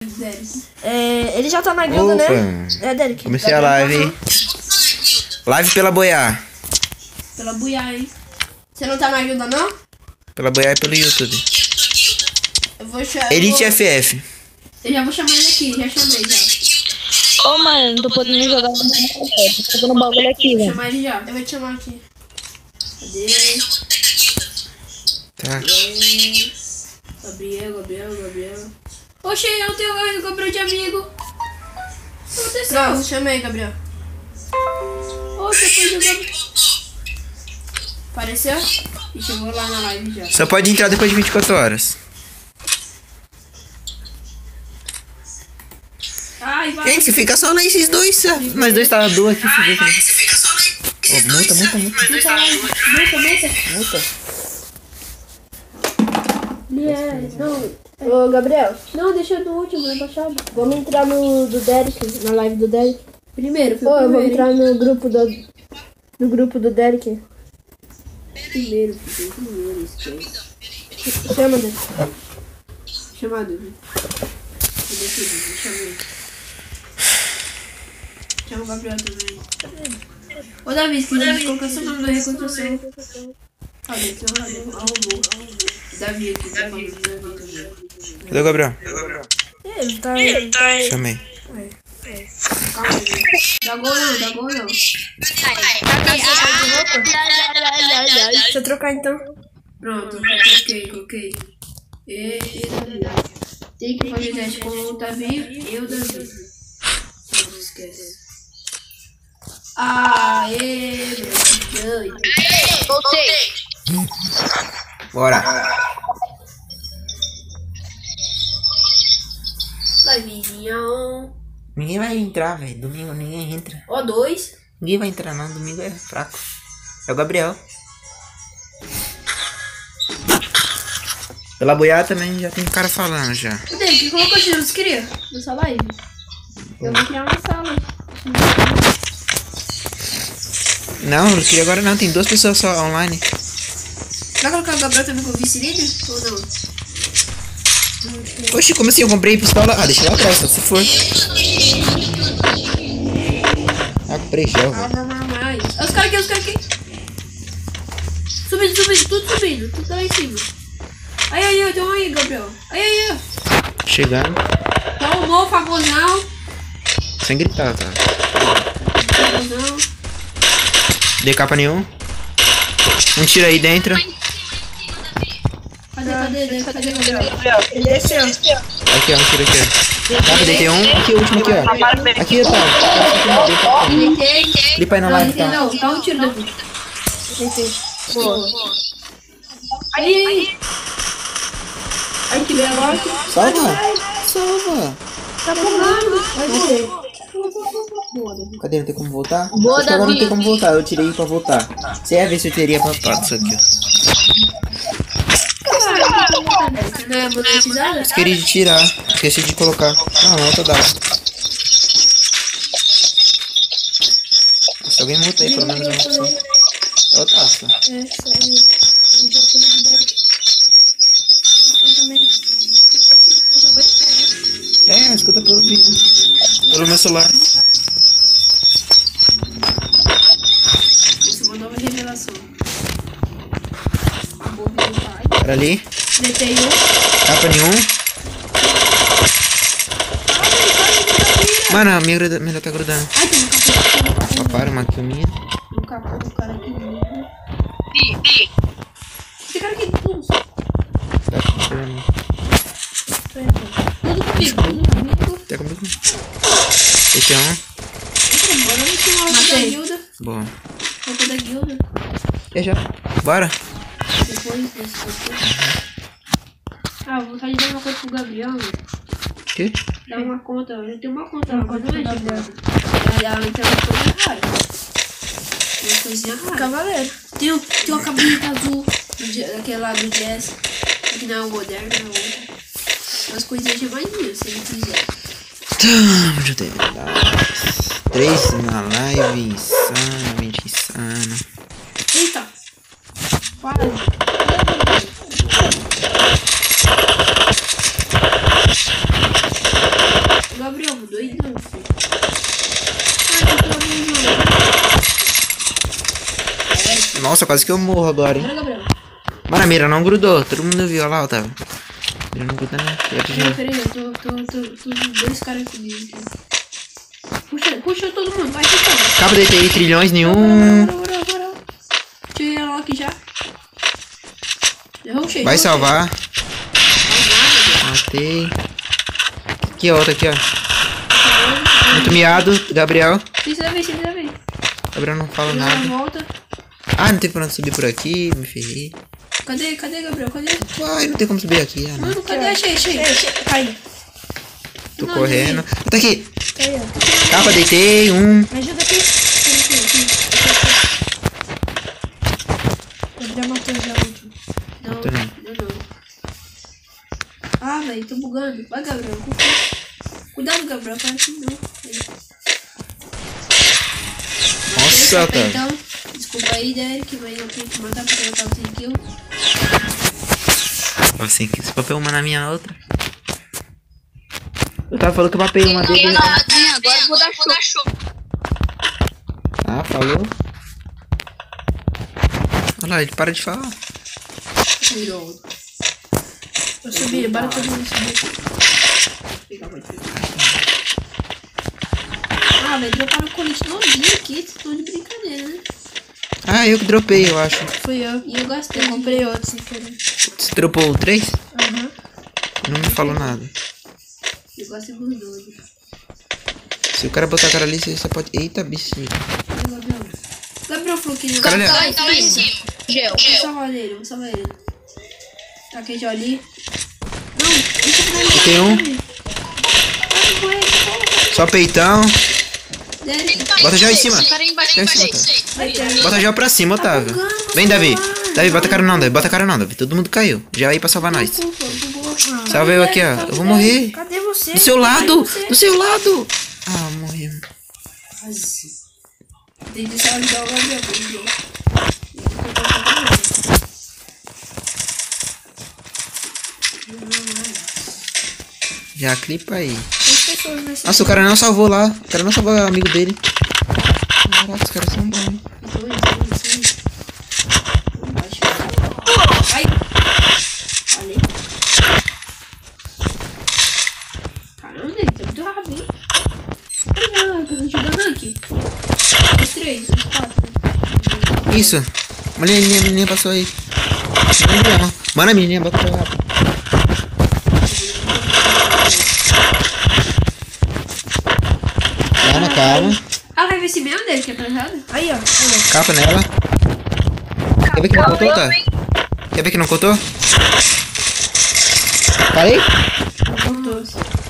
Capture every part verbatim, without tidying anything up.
É, ele já tá na guilda, Opa. né? É, Derek. Comecei a live, hein? Live pela Boiá. Pela Boiá, hein? Você não tá na guilda, não? Pela Boiá e pelo YouTube. Eu vou chamar. Elite vou... F F. Eu já vou chamar ele aqui, já chamei já. Ô, mano, não tô podendo jogar no tô fazendo um bagulho aqui, Vou velho. chamar ele já. Eu vou te chamar aqui. Cadê? Tá. Gabriel, Gabriel, Gabriel. Oxe, eu tenho o Gabriel de amigo. O que aconteceu? Pronto, chamei, Gabriel. Oxe, depois do Gabriel. Apareceu? E chegou lá na live já. Só pode entrar depois de vinte e quatro horas. Ai, vai. Gente, se fica só lá esses dois, mas dois tá duas aqui, se vê também. Oh, multa, multa, multa. Multa, multa, multa. Multa. Yes, não. Ô, Gabriel. Não, deixa do último, é baixado. Vamos entrar no do Derek, na live do Derek. Primeiro, foi Ô, primeiro. Eu vou entrar no grupo do no grupo do Derek. Primeiro, filho, primeiro, esquece. Chama, Derek. Chama, Derek. Chama ele. Chama o Gabriel também. Ô, Davi, esqueci colocar seu nome na reconstrução. Cadê? Tem um arrumou. Davi aqui, Davi, Davi também. Cadê o Gabriel? Ele tá aí. Tá Chamei. É. Calma aí. Dá gol não, dá gol não. Deixa eu trocar então. Pronto, coloquei, coloquei. E, e Davi. Tem que fazer teste com o Davi e o Davi. Não esquece. Aê, meu Deus. Voltei. Bora. Livinho. Ninguém vai entrar, velho. Domingo ninguém entra. Ó, dois. Ninguém vai entrar não, domingo é fraco. É o Gabriel. Pela Boiá também já tem cara falando já. Cadê? Que colocou o você queria? Nessa live? Eu vou criar uma sala. Não, não queria agora não, tem duas pessoas só online. Vai colocar o Gabriel também com vice-líder? Ou não? Oxi, como assim? Eu comprei pistola. Ah, deixa lá atrás, só se for. Ah, comprei gel, Ah, velho. não, não, mais. Olha os caras aqui, os caras aqui. Subindo, subindo, tudo subindo. Tudo lá em cima. Aí, aí, aí, tem um aí, Gabriel. Aí, aí, ó. Chegando. Tomou, famosão. Sem gritar, tá? Famosão. Dei capa nenhum. Um tiro aí dentro. Cadê, cadê, cadê, cadê, Gabriel? Ele desceu. Aqui, ó, um tiro aqui, ó. Capa, deitei um. Aqui, o último aqui, ó. Aqui, tá. Deitei. Clipa aí na Não, live, deitei tá? não. Dá um tiro, Davi. Deitei. Boa. Aí, aí. Aí, que veio agora. Salva. Salva. Tá pulando. Vai descer. Cadê? Não tem como voltar? Boa, Acho que agora não Davi. tem como voltar. Eu tirei pra voltar. Você ia ver se eu teria papado isso aqui, ó. Não é monetizada? Esqueci de tirar. Esqueci de colocar. Não, não, tô dado. Se alguém multa aí, pelo menos uma opção. Ó, taça. É, escuta pelo vídeo. Pelo meu celular. Isso é uma nova revelação. Acabou o vídeo do pai. Era ali. Deitei um. Capa nenhum. Mano, a minha, gruda, minha tá grudando. Ai, tem um capô. Ah, para, uma kill minha. Tem um capô do cara aqui. Bi, bi. Esse cara aqui, tudo. Tá com Tudo comigo, tudo comigo. Tá comigo? Esse é um. Bora no final da guilda. Boa. Roupa da guilda. E já. Bora. Depois, depois. Ah, vou vontade de dar uma coisa pro Gabriel, velho. Que? Dá uma conta, eu tenho uma conta lá, mas não é de Gabriel. Aí ela tem uma coisa rara. Uma coisinha rara. Cavaleiro. Tem, tem uma cabineta azul, aquele lá do Jazz. Que não é o moderno, é o outro. Umas coisinhas de maninha, se ele quiser. Tamo de três na live, insanamente insano. Eita! Quase. Nossa, quase que eu morro agora, hein. Bora, Gabriel. Mano, a mira não grudou. Todo mundo viu, olha lá, Otávio. A mira não gruda, não. Eu te Peraí, juro. peraí, eu tô, tô, tô, tô dois caras comigo aqui. Puxa, puxa todo mundo, vai puxando. Capa D T I, trilhões nenhum. Bora, bora, bora, bora. Tirei ela aqui já. Derrou cheio. Vai derrou salvar. cheio. Matei. Aqui, ó, outra aqui, ó. Muito miado, Gabriel. Precisa ver, precisa ver. Gabriel não fala Deu uma nada. volta. Ah, não tem pra onde subir por aqui, me ferrei. Cadê, cadê, Gabriel? Cadê? Ai, não tem como subir aqui, ah, não. Mano, cadê? Achei, achei. Cai. Tô Não, correndo. Tá aqui. Aí, ó. Capa, deitei, um. Me ajuda aqui. Eu já matou já o último. Não, Tô não. não, não. Ah, velho, tô bugando. Vai, Gabriel. Cuidado, Gabriel. Para que não. Nossa, tá. Então, desculpa aí, Derek, mas eu tenho que matar porque eu tava sem kill. Assim, que esse papel uma na minha outra. Eu tava falando que eu papei uma dele. Agora eu vou dar show. Ah, falou. Olha lá, ele para de falar. Virou. Eu subi, bora todo mundo subir. Pegar, pode pegar. Ah, velho, droparam o colete novinho aqui. Vocês estão de brincadeira, né? Ah, eu que dropei, eu acho. Fui eu. E eu gastei. Eu comprei outro sem querer. Você dropou o três? Aham. Não me falou nada. Eu gastei dos dois. Se o cara botar a cara ali, você pode... Eita, bichinho. Gabriel. Gabriel falou que não. Cara, ele- Tá, tá lá em cima. Gel. Vou salvar ele, vou salvar ele. Tá aqui já ali. Não, deixa pra ele. Tem um. Vai morrer, porra. Só peitão. Derek. Bota já em cima. Cara, embaixo, Já em cima, embaixo. Otávio. Bota já pra cima, Otávio. Vem, Davi. Davi, bota a cara não, Davi. Bota a cara não, Davi. Todo mundo caiu. Já aí pra salvar nós. Salva eu aqui, ó. Eu vou morrer. Cadê você? Do seu lado. Do seu lado. Ah, morri. Tem que só ajudar o Gabriel. Gabriel. Já clipa aí. As pessoas nesse... Nossa, o cara não salvou lá. O cara não salvou o amigo dele. Caraca, os caras são bons. Ai! Falei. Caramba, ele tá muito rápido, hein? Olha, tô jogando aqui. Os três, os quatro. Isso. Olha a menininha, a menininha passou aí. Não, não. Mano, a menininha botou rápido. Calma, calma. Ah, vai ver esse mesmo dele que é pesado? Aí, ó. Olha. Capa nela. Quer ver que não contou, tá? Quer ver que não contou? Falei? Voltou.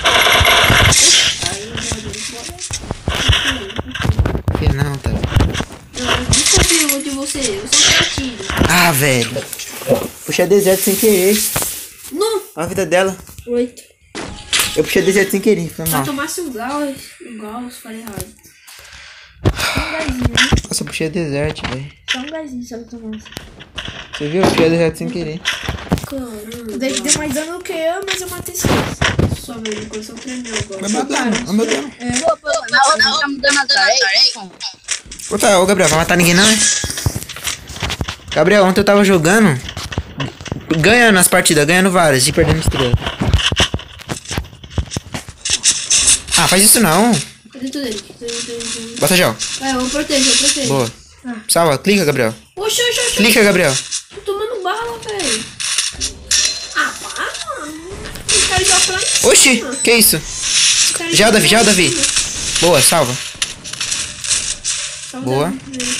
Que não, tá? Não, desconfio de você, eu sou partido. Ah, velho. Puxei a deserto sem querer. Não! Olha a vida dela. Oito. Eu puxei a deserto sem querer, foi Se eu mal. tomasse um gauss, um gauss, falei errado. Só um gásinho, né? Nossa, eu puxei a deserto, velho. Só um gásinho se eu tomasse. Você viu? Eu puxei a deserto sem querer. Caramba. O David deu mais dano do que eu, mas eu matei seis. Só mesmo, começou a tremer agora. Olha meu dano, olha meu dano. Pô, pô, na outra tá mudando a tarefa. Ô, tá, ô, Gabriel, vai matar ninguém não, é? Gabriel, ontem eu tava jogando, ganhando as partidas, ganhando várias e perdendo estrela. Ah, faz isso não. Cadê tudo ele? Tudo, tudo, tudo. Bota gel. Vai, eu protejo, eu protejo. Boa. Salva, clica, Gabriel. Oxe, oxe, oxe. Clica, Gabriel. Tô tomando bala, velho. Ah, para, mano. Esse cara já pra lá em cima. Oxi, que isso? Esse cara Já, já Davi, pra já, lá em Davi. cima. Boa, salva. Só o Boa. Davi.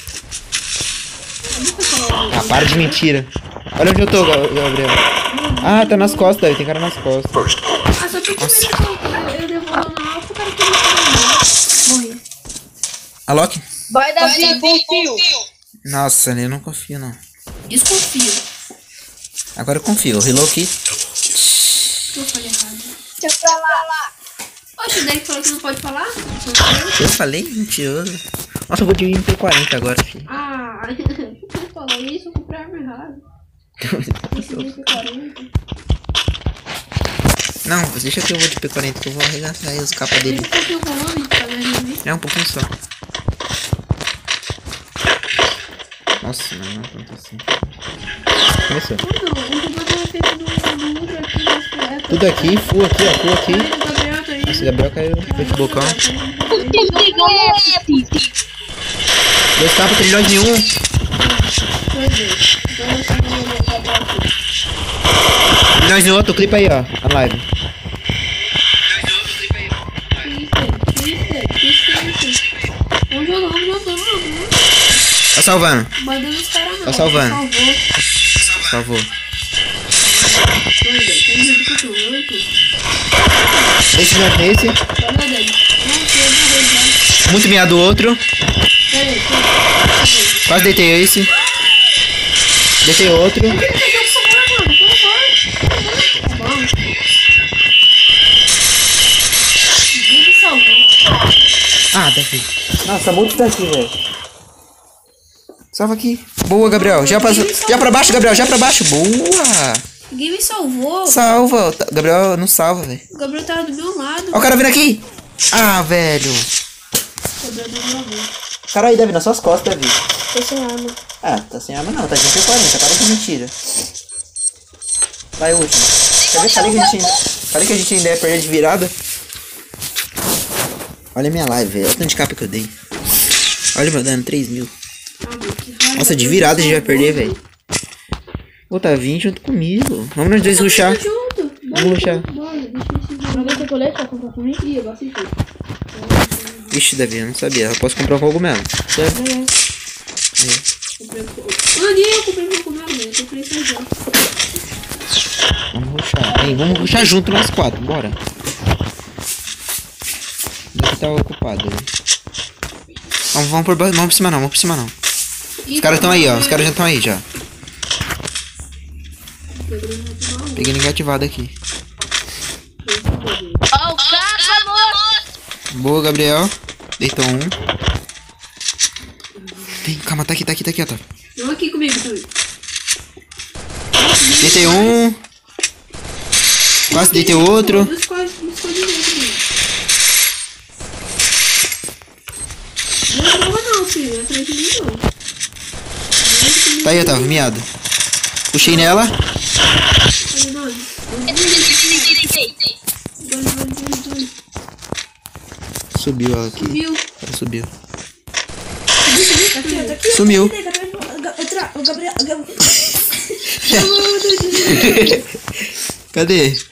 Eu nunca falo. Ah, para de mentira. Olha onde eu tô, Ga- Gabriel. Ah, tá nas costas, Davi. Tem cara nas costas. Ah, só porque eu eu devolvo na alfa, o cara queria fazer. Morri. A Loki? Vai, Davi, confio. Nossa, eu não confio, não. Desconfio. Agora eu confio. Reload aqui. Eu falei errado. Deixa pra lá. Oxe, o Derek falou que não pode falar? Eu falei? Mentiroso. Nossa, eu vou de M P quarenta agora, filho. Ah, você falou isso, eu comprei a arma errada. Esse M P quarenta. Não, deixa que eu vou de P quarenta que eu vou arregaçar aí os capas dele. Deixa eu coloquei o volume pra me ver. É um pouquinho só. Nossa, não, não tanto assim. Começou. Não, o computador é feito no, no outro aqui, mas é... Tudo aqui, full aqui, ó, full aqui. Ai, o Gabriel tá aí. Nossa, o Gabriel caiu, foi de bocão. Dois capas, trilhões de um. Pois é. Então eu só vou o Gabriel aqui. Trilhões de outro, clipa aí, ó, a live. Vamos jogar, vamos jogar, vamos jogar. Tá salvando. Mandando os caras não. Tá salvando. Salvou. Salvou. Dois, tem gente que eu tô oito. Esse já é esse. Olha dele. Não sei, não vou já. Muito meado do outro. Pera aí, pera aí. Quase deitei esse. Deitei outro. Por que ele tá jogando essa bola, mano? Por favor. Tá bom. Ninguém me salvou. Ah, tá aqui. Nossa, muito tá aqui, velho. Salva aqui. Boa, Gabriel. Já pra, já pra baixo, Gabriel. Já pra baixo. Boa. Ninguém me salvou. Salva. Tá- Gabriel, não salva, velho. O Gabriel tava do meu lado. Ó o cara vindo aqui. Ah, velho. O Gabriel do meu lado. Cara aí, Davi, nas suas costas, Davi. Tô sem arma. Ah, tá sem arma não. Tá de P quarenta. Para que mentira. Vai, último. Quer ver? Falei que a gente ainda, falei que a gente ainda ia perder de virada. Olha a minha live, velho. Olha o tanto de capa que eu dei. Olha meu dano, três mil. Nossa, de virada a gente vai perder, velho. Vou tá vindo junto comigo. Vamos nós dois rushar. Junto. Vamos rushar. Bora, deixa eu te jogar teu colete pra comprar pra mim. Ih, eu gosto de tudo. Ixi, Davi, eu não sabia. Eu posso comprar um cogumelo. Certo? É. Aí. Comprei um pouco. Ah, nem eu comprei meu comendo, eu comprei isso já. Vamos rushar. Ei, vamos rushar junto nós quatro. Bora. Daqui tá ocupado. Vamos, vamos por baixo. Vamos por cima não, vamos por cima não. Os caras estão aí, ó. Os caras já estão aí já. Peguei negativado aqui. Ó, o capa, moço! Boa, Gabriel. Deitou um. Tem, calma, tá aqui, tá aqui, tá aqui, ó. Tá. Vamos aqui comigo também. Deitei um. Quase deitei outro. Não escolhe, não escolhe ninguém comigo. Não morra não, filho. Não é atrás de mim não. Tá aí, Otávio, miado. Puxei nela. Olha nós. Dois, dois, dois, dois. Subiu ela aqui. Viu? Ela subiu. Tá aqui, ó, tá aqui. Sumiu. O Gabriel. O Gabriel. Cadê?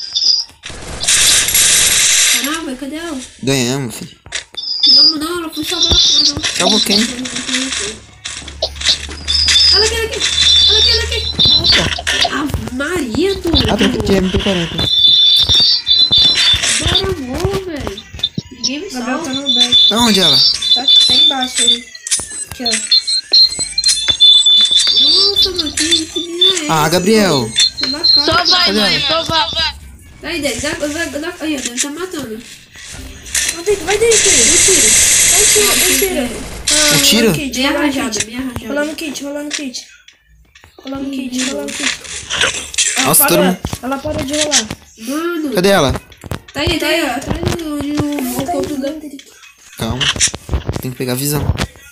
Caramba, cadê ela? Ganhamos, filho. Não, não, ela foi salvar. Não, não. Salvou quem? Olha aqui, olha aqui. Olha aqui, olha aqui. Ah, Maria, tu. Ah, tem que ter M P quarenta. Bora, amor, velho. Ninguém me salva. Gabriel tá no back. Aonde ela? Tá aqui embaixo ali. Aqui, ó. Nossa, mano, que que menina é Ah, essa, Gabriel. mano? Tá na cara. Só vai, Cadê mãe, ela? só vai. Aí, Dani, dá, dá, dá, aí, ó, Dani tá matando. Vai dentro, vai dentro, eu tiro. Vai tiro, eu tiro. Ah, Um tiro? rolando kit, Minha rolando rajada, kit. minha rajada. Rolando kit, rolando kit. Rolando kit, rolando kit. Ela Nossa, parou, todo mundo- ela parou de rolar. Mano, Cadê ela? tá aí, tá aí, ó, atrás do onde o o corpo da... Calma. Tem que pegar a visão.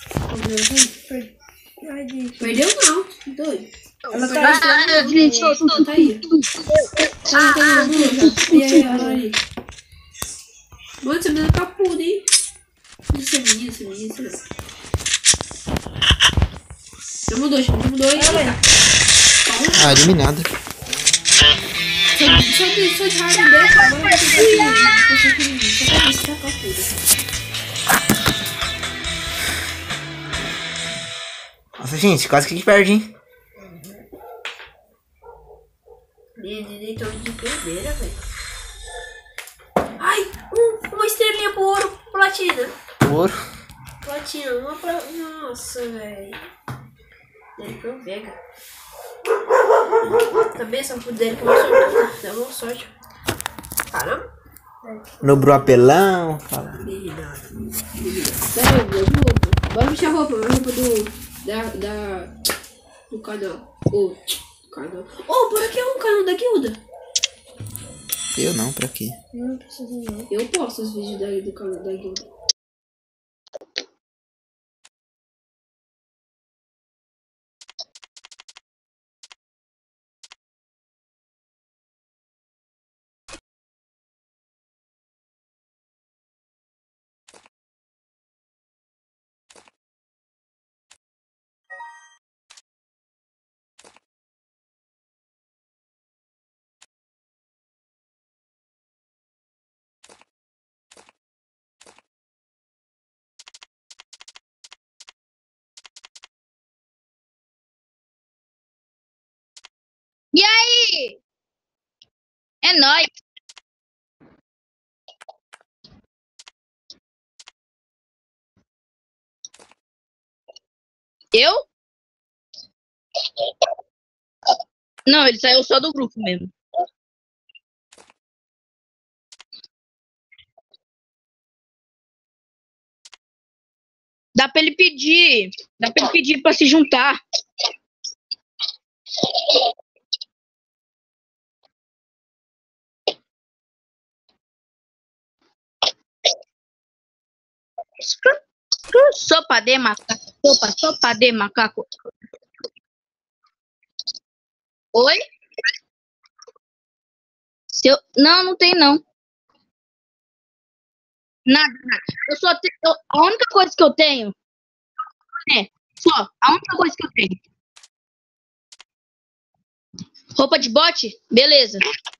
Ai, gente. Perdeu não, doido. Ela tá Ah, gente, tô, tô, Tá aí. Tá, tá aí, ó, e aí, olha ali. Mano, essa menina tá puta, hein? Essa menina, essa menina, essa menina. Chama dois, chama dois. Ah, eliminada. Só de, só de raiva dessa, agora vai ter que... Só que ele só vai deixar com a puta. Nossa, gente, quase que a gente perde, hein? Nem tô de primeira, velho. Ai, um, uma estrelinha pro ouro, platina. Ouro. Platina, uma pra... Nossa, velho. Dele pro Vega. Também só pro dele que eu sorte. Dá uma sorte. Caramba. Nobrou apelão. Fala. Pera aí, meu roupa. Bora mexer a roupa, a roupa do... Da... da do canal. Ô, canal. Ô, por aqui é um canal da guilda. Eu não, pra quê? Não precisa não. Eu posto os vídeos daí do canal da guilda. É nóis. Eu? Não, ele saiu só do grupo mesmo. Dá pra ele pedir. Dá pra ele pedir pra se juntar. Sopa de macaco. Sopa, sopa de macaco. Oi? Seu... Não, não tem não. Nada, nada. Eu só tenho. eu- A única coisa que eu tenho é. Só. A única coisa que eu tenho. Roupa de bote? Beleza.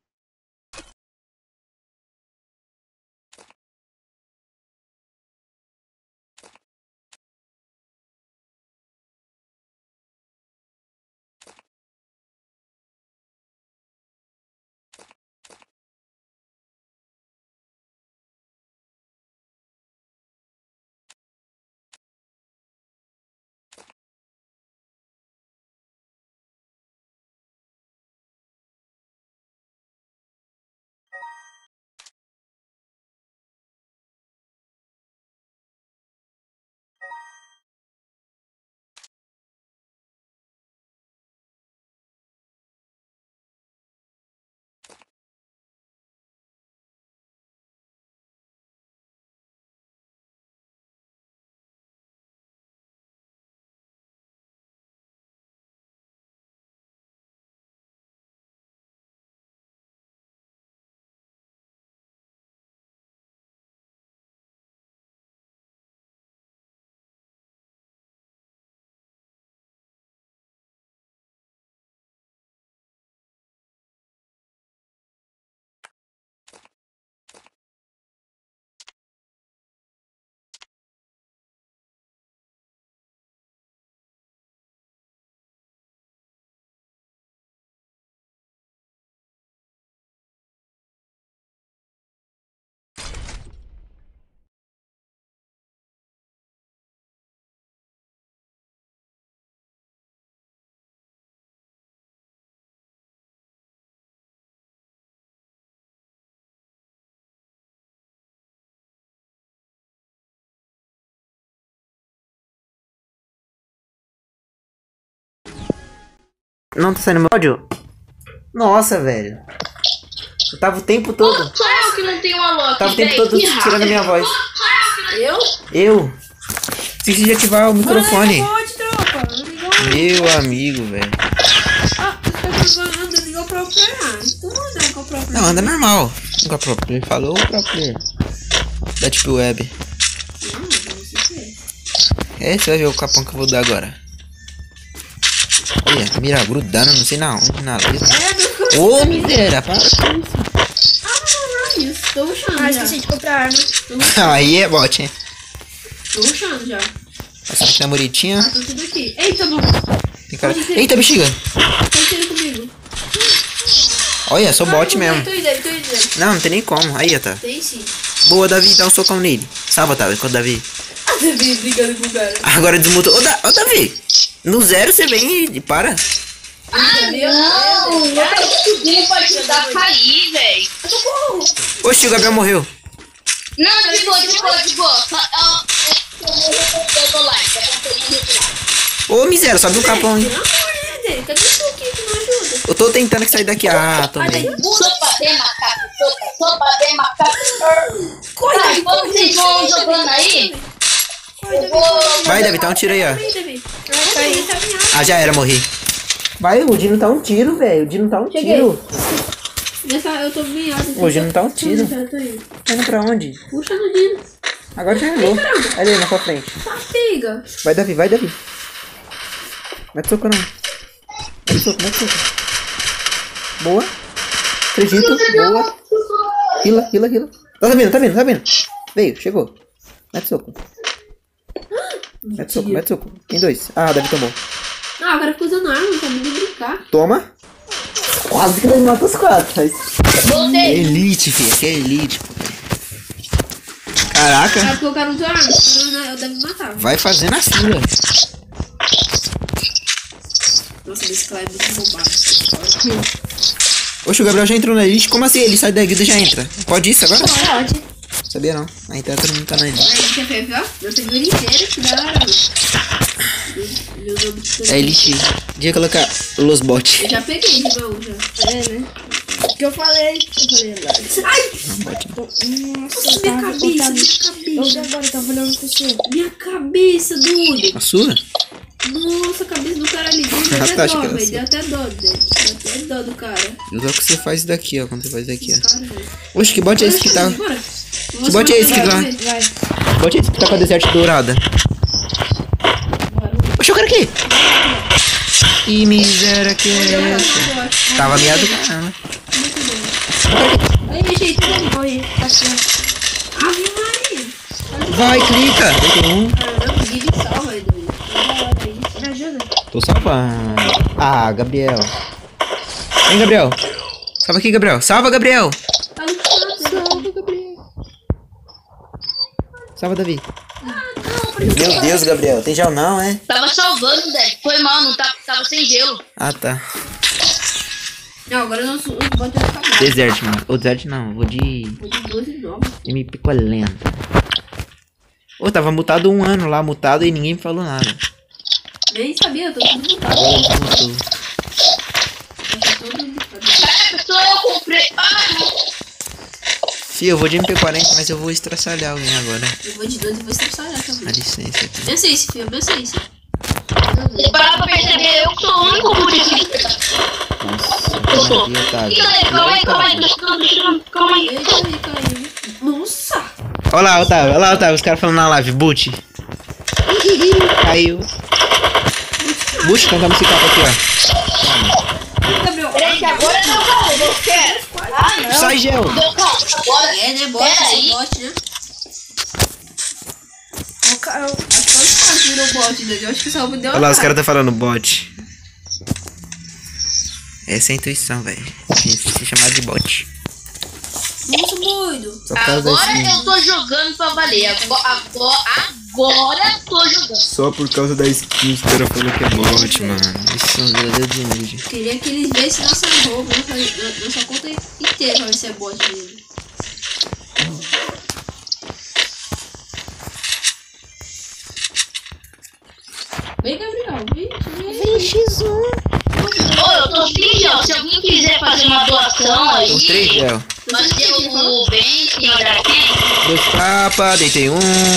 Não tá saindo meu áudio? Nossa, velho. Eu tava o tempo todo. Só eu que não tenho uma loja. Tava o tempo todo tirando a minha voz. Eu? Eu? Esqueci de ativar o microfone. Pode, tropa. Não ligou. Meu amigo, velho. Ah, você tá gravando, ligou pro player. Tu não anda com o próprio. Não, anda normal. Com a própria. Ele falou o próprio. Da Deep Web. Não, não sei. É, você vai ver o capão que eu vou dar agora. Olha, mira grudando, não sei na onde, na letra. É, meu Ô, miséria, para com isso. Ah, não, isso. Tô rushando Ah, já. esqueci de comprar arma. Aí é bot, hein? Tô rushando já. Essa aqui tá muritinha. Tá tudo aqui. Eita, bom. Tem cara... Eita, bexiga. Tá tendo comigo. Olha, sou bot mesmo. Tô indo, tô indo. Não, não tem nem como. Aí, ó, tá. Tem sim. Boa, Davi, dá um socão nele. Salva, Davi, com o Davi. Ah, você vem brigando com o cara. Agora desmutou. Ô, da... Ô, Davi. No zero você vem e para. Ah, não! Eu tava estudando pra ajudar a cair, velho. Oxi, o Gabriel morreu. Não, de boa, de boa, de boa. Só- Eu eu- eu tô lá. Ô, miséria, sobe o capão, hein. Pelo amor dele, cadê tu aqui que não ajuda? Eu tô tentando sair daqui. Ah, tomei. Sopa de macaco, sopa, sopa de macaco. Corre, Tá, Davi, enquanto corre, vocês Davi, vão corre, jogando Davi, aí, corre, eu Davi, vou... Vai, Davi, tá um tiro aí, ó. corre, Davi. Ah, tá aí, tá minha. Ah, já era, morri. Vai, o Dino tá um tiro, velho. O Dino tá um Cheguei. tiro. Nessa, eu tô bem alto. Hoje não tá um tiro. Já tô indo. Tá indo pra onde? Puxa no Dino. Agora já errou. Olha aí, na sua frente. Tá, pega. Vai, Davi, vai, Davi. Mete soco, não. Mete soco, mete soco. Boa. Acredito, boa. Hila, hila, hila. Tá vindo, tá vindo, tá vindo. Veio, chegou. Mete soco. Mete soco, mete soco. Tem dois. Ah, Davi tomou. Ah, agora fica usando arma, não tá nem brincar. Toma. Quase que ele mata os quatro. Mas... Voltei. Elite, filho. Aqui é elite, pô. Caraca. Sabe que o cara não tem arma? Eu, eu deve me matar. Vai fazendo assim, velho. Nossa, esse cara é muito roubado. Oxe, o Gabriel já entrou na elite. Como assim? Ele sai da guilda e já entra. Pode isso agora? Pode. Sabia não. Ah, então todo mundo tá na elite. Aí, quer ver, ó? Meu seguro inteiro, que da hora. Meu nome de É elite. Devia colocar los bot. Eu já peguei de baú, já. É, né? O que eu falei? Eu falei lá. Ai! Não, bot não. Nossa, Minha tá, cabeça, tá, minha Eu cabeça. agora tava olhando pra você. Minha cabeça, doido. A sua? Nossa, a cabeça do cara ali. Deu Ah, até tá, acho dó, que era velho. assim. Deu até dó dele. Deu até dó do cara. Eu dou que você faz daqui, ó. Quando você faz daqui, ó. Cara, velho. Oxe, que bot é esse que tá... Bora. Que bot é esse que tá... Vai. Que bot é esse que tá com a deserte dourada? Oxe, o cara aqui! Que miséria que é essa? Tava miado do caramba. Aí, gente, vamos. Oi, assim. Ave Maria. Vai, clica! Tem um. Caramba, Vivi salva aí, doido. Me ajuda? Tô salvando. Ah, Gabriel. Vem, Gabriel. Salva aqui, Gabriel. Salva, Gabriel. Tá no canto. Salva, Gabriel. Salva, Davi. Meu Deus, Gabriel. Tem gel não, é? Tava salvando, Zé. Foi mal, não tava, tava sem gelo. Ah, tá. Não, agora não sou. O bot vai ficar bom. Desert, mano. Ou desert não. Vou de... Vou de doze novos. M picolenta. Ô, tava mutado um ano lá, mutado, e ninguém me falou nada. Nem sabia, eu tô tudo mutado. Agora ele mutou. Eu tô todo mutado. Cara, pessoal, eu comprei. Ah, não. Fih, eu vou de M P quarenta, mas eu vou estraçalhar alguém agora. Eu vou de doze e vou estressar Dá também. licença aqui. Minha ciência, filho, minha ciência. Se parar pra perceber, eu que sou o único budista. Nossa, Maria, Otávio. Calma aí, calma aí, deixa eu- deixa eu- calma aí. Eita, aí, caiu. Nossa! Olha lá, Otávio, olha lá, Otávio, os caras falando na live, boot. Caiu. Bush, cantando esse capa aqui, ó. Gabriel. Peraí, que agora não, cara, eu quero. Ah, não. Sai gel. Deu, calma, agora. É, né? Bot, Pera esse aí. bot, né? O cara, Acho que foi o cara que virou bot, né? Eu acho que só deu Olha lá, os caras tá falando bot. Essa é a intuição, velho. A gente se chamar de bot. Nossa, doido. Só por causa da Agora skin. eu tô jogando pra valer. Agora, agora, agora eu tô jogando. Só por causa da skin, os caras falaram que é bot, mano. Isso são verdadeiros humildes. Queria que eles vissem nossa roupa, nossa, nossa conta inteira pra ver se é bot mesmo. Vem, Gabriel, vem. Vem, X um. Ô, eu tô sem gel. Se alguém quiser fazer uma doação aí, Tem três gel. fazer o bem, tem aqui. Dois capa, deitei um.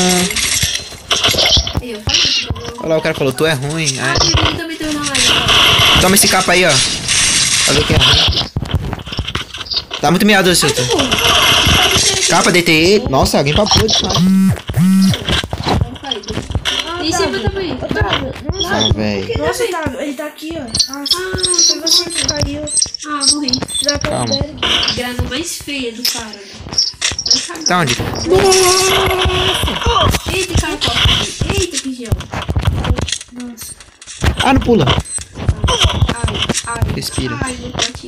Eu falei que eu Olha lá, o cara falou, tu é ruim. Ah, Ah, o Vivi também tem uma live. toma esse capa aí, ó. Pra ver quem é ruim. Tá muito miado, seu. Capa, deitei ele. Nossa, alguém papou demais. Em cima também. Ah, velho. Nossa, Otávio, ele tá aqui, ó. Ah, foi você que caiu. Ah, morri. Já tá Calma. dele. Grana mais feia do cara. Né? Vai cagar. Tá onde? Eita, cara, copo. Eita, que gel. Nossa. Ah, não pula. Ai, ai. Respira. Ai, meu pote.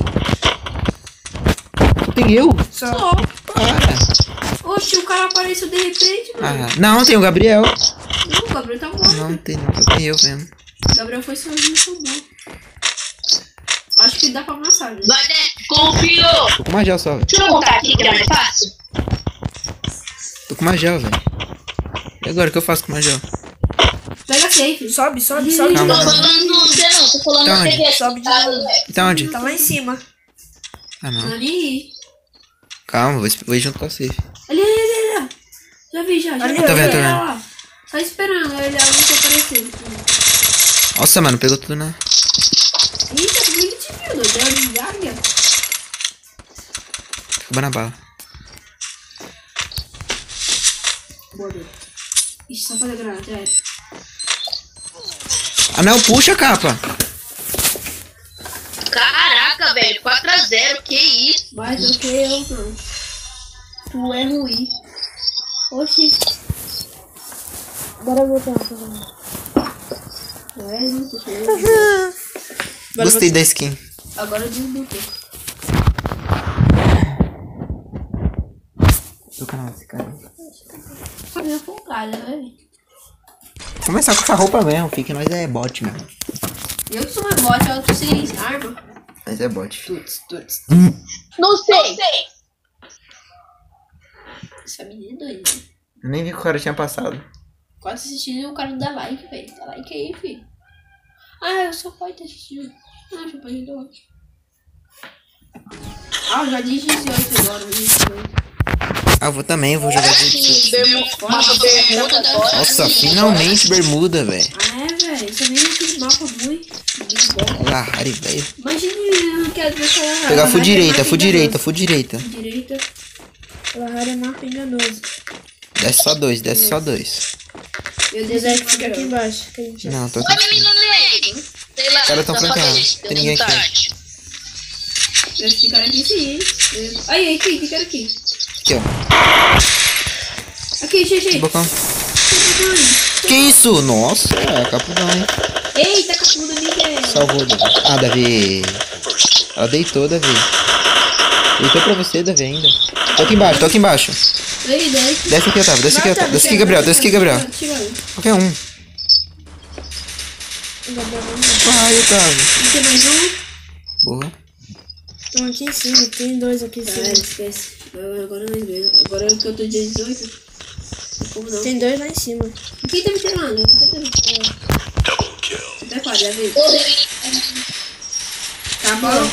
Só tem eu. Só. Só. Para. Oxe, o cara apareceu de repente, mano. Ah, não, tem o Gabriel. Não, o Gabriel tá morto. Não, tem não. Só tem eu mesmo. O Gabriel foi sozinho, foi bom. Acho que dá pra amassar, né? Vai, né? Confio. Tô com uma gel só, velho. Deixa eu montar aqui que é mais fácil. Tô com uma gel, velho. E agora o que eu faço com uma gel? Pega safe. Sobe, sobe, sobe. Tô Calma. falando no você não, tô falando Tá na onde? T V. Sobe de tá? novo. Tá onde? Tá lá em cima. Ah, não. Ali. Calma, vou, vou ir junto com a safe. Ali, ali, ali, ali. Já vi, já. já Ali, vi. tá vendo, tá Olha vendo? lá. Só esperando ele alguém aparecer. Nossa, mano, pegou tudo na... Eita, como ele te viu, doido? Deu de águia. Acabando a bala. Boa, doido. Ixi, só fazer granada, já era. Ah, não, puxa a capa. Caraca, velho, quatro a zero, que isso? Vai, do que eu não. Tu é ruim. Oxi. Agora eu vou tentar. Tu é ruim, tu é ruim. Gostei da skin. Agora eu desbloqueei. Ah, esse cara. Minha focada, velho. Começar com essa roupa mesmo, fica nós é bot mesmo. Eu que sou mais bot, eu sem arma. Nós é bot. Tuts, tuts. Não sei. Essa menina é doida. Eu nem vi que o cara tinha passado. Quase assistindo o cara não dá like, velho. Dá like aí, filho. Ah, eu só pode ter assistido. Ah, deixa eu fazer dois. Ah, eu já disse dezoito agora, dezoito. Ah, eu vou também, eu vou jogar de... Mapa bermuda agora. Nossa, finalmente bermuda, velho. Ah, é, velho. Isso nem aquele mapa ruim. Muito bom. Olha lá, Harry, velho. Imagina, eu não quero deixar a Pegar full direita, full direita, full direita. Direita. Lahara é mapa enganoso. Desce só dois, desce só dois. Meu O Deus, Derek fica aqui embaixo. Que a gente... Não, tô Oi, aqui. menino Ney. Sei lá. Os caras tão tá flancando. fazendo- Tem ninguém aqui. tarde. Eles ficaram aqui sim. Aí, aí, aqui, ficaram aqui. Aqui, ó. Aqui, Xixi. Bocão. Que isso? Nossa, é capudão, hein? Eita, capuda, Miguel. Salvou, Davi. Ah, Davi. Ela deitou, Davi. Deitou pra você, Davi, ainda. Tô aqui embaixo, tô aqui embaixo. Aí, desce. Desce aqui, Otávio. Desce aqui, Otávio. Desce aqui, Gabriel. Desce aqui, Gabriel. Qualquer um. Vai, Otávio. Tem mais um? Boa. Estão aqui em cima, tem dois aqui em Ah, cima. esquece. Agora não ganho. Agora que eu tô de dezoito. Como não? Tem dois lá em cima. Quem tá me tirando? Quem tá me tirando? Até pode, já viu? Tá bom.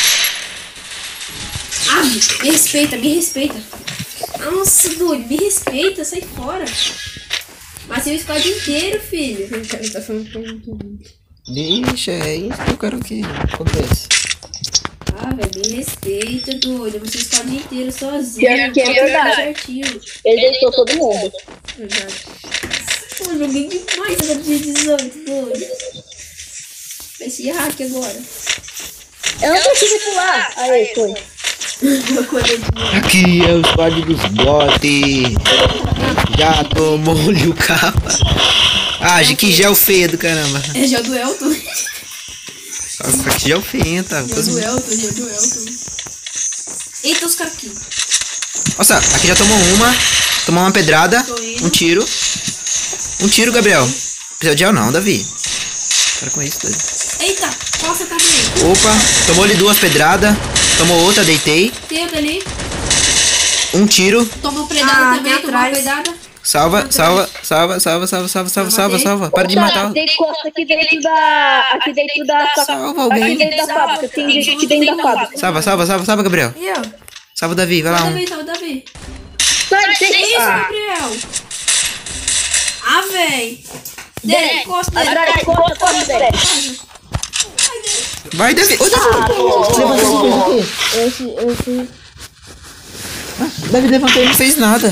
Ah, me respeita, me respeita. Nossa, doido, me respeita, sai fora. Mas eu escolho inteiro, filho. O cara tá falando que eu Deixa, é isso que eu quero que aconteça. Ah, velho, me respeita, doido. Você escolhe o dia inteiro sozinho. Pior que é Pode jogar verdade. certinho. Ele deitou todo mundo. Verdade. Pô, joguei demais essa dia dezoito, doido. Esse hack agora. Eu não preciso pular. Aí, foi. Aqui é o squad dos botes. Já tomou-lhe o capa. Ah, que gel feio do caramba. É gel do Elton. Nossa, que gel feio, tá? Gel do Elton, gel do Elton. Eita, os caras aqui. Nossa, aqui já tomou uma. Tomou uma pedrada. Um tiro. Um tiro, Gabriel. Precisa de gel não, Davi. Para com isso, Davi. Eita, costa tá também. Opa, tomou-lhe duas pedradas. Tomou outra, deitei. Tem outra ali. Um tiro. Tomou predada Ah, também, tem tomou atrás. predada. Salva, salva, salva, salva, salva, salva, salva, salva, salva. Para de matar. Tem costa aqui dentro da. Aqui dentro da. Salva Aqui alguém. dentro da fábrica. Tem gente aqui dentro da fábrica. Salva, salva, salva, salva, Gabriel. E eu? Salva o Davi, vai lá Salva o um. Davi, salva o Davi. Sai, Que tem. isso, Ah, Gabriel? Ah, véi. Derek, costa, atrás, Derek. costa, costa, Derek. Vai, Davi. Ô, Davi. Levanta esse Esse, esse... Davi levantou e não fez nada.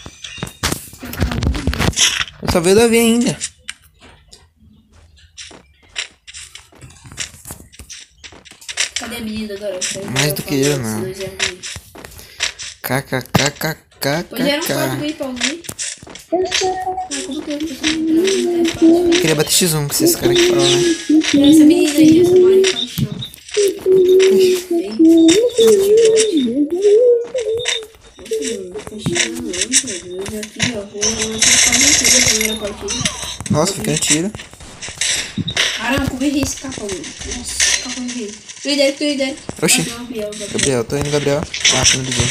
Eu só vi o Davi ainda. Cadê a menina agora? Mais do que eu, não. KKKKKK. Hoje era um código aí pra ouvir. Ah, como que eu preciso? Queria bater X um com esses caras que falam, né? Essa menina aí, essa mãe paixão. Nossa, fiquei um tiro. Caramba, como errei esse capa, mano. Nossa, capa errei. Tu ideia, tu ideia. Oxi. Gabriel, tô indo, Gabriel. Ah, finalizou.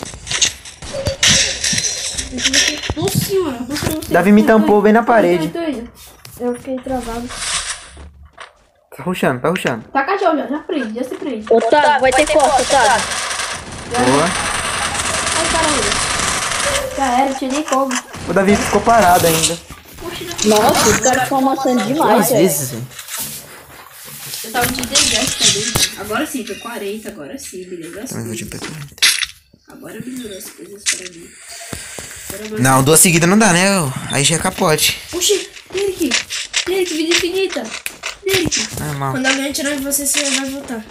Nossa senhora, vou mostrar você. Davi me tampou bem na parede. Tô indo. Eu fiquei travado. Tá rushando, tá rushando. Tá cachorro já, já prende, já se prende. Otávio, vai ter costa, Otávio. Boa. Ai, caramba. Já era, tinha nem como. O Davi ficou parado ainda. Nossa, os caras estão amassando demais, Às velho. vezes, velho. Eu tava de dezessete também. Agora sim, tô quarenta, agora sim, beleza? Também vou de impacto. Agora melhorou as coisas pra mim. Agora mais- Não, duas seguidas não dá, né? Aí já é capote. Oxi, Derek! Derek, vida infinita! Derek! Normal. Quando alguém atirar em você, você vai voltar.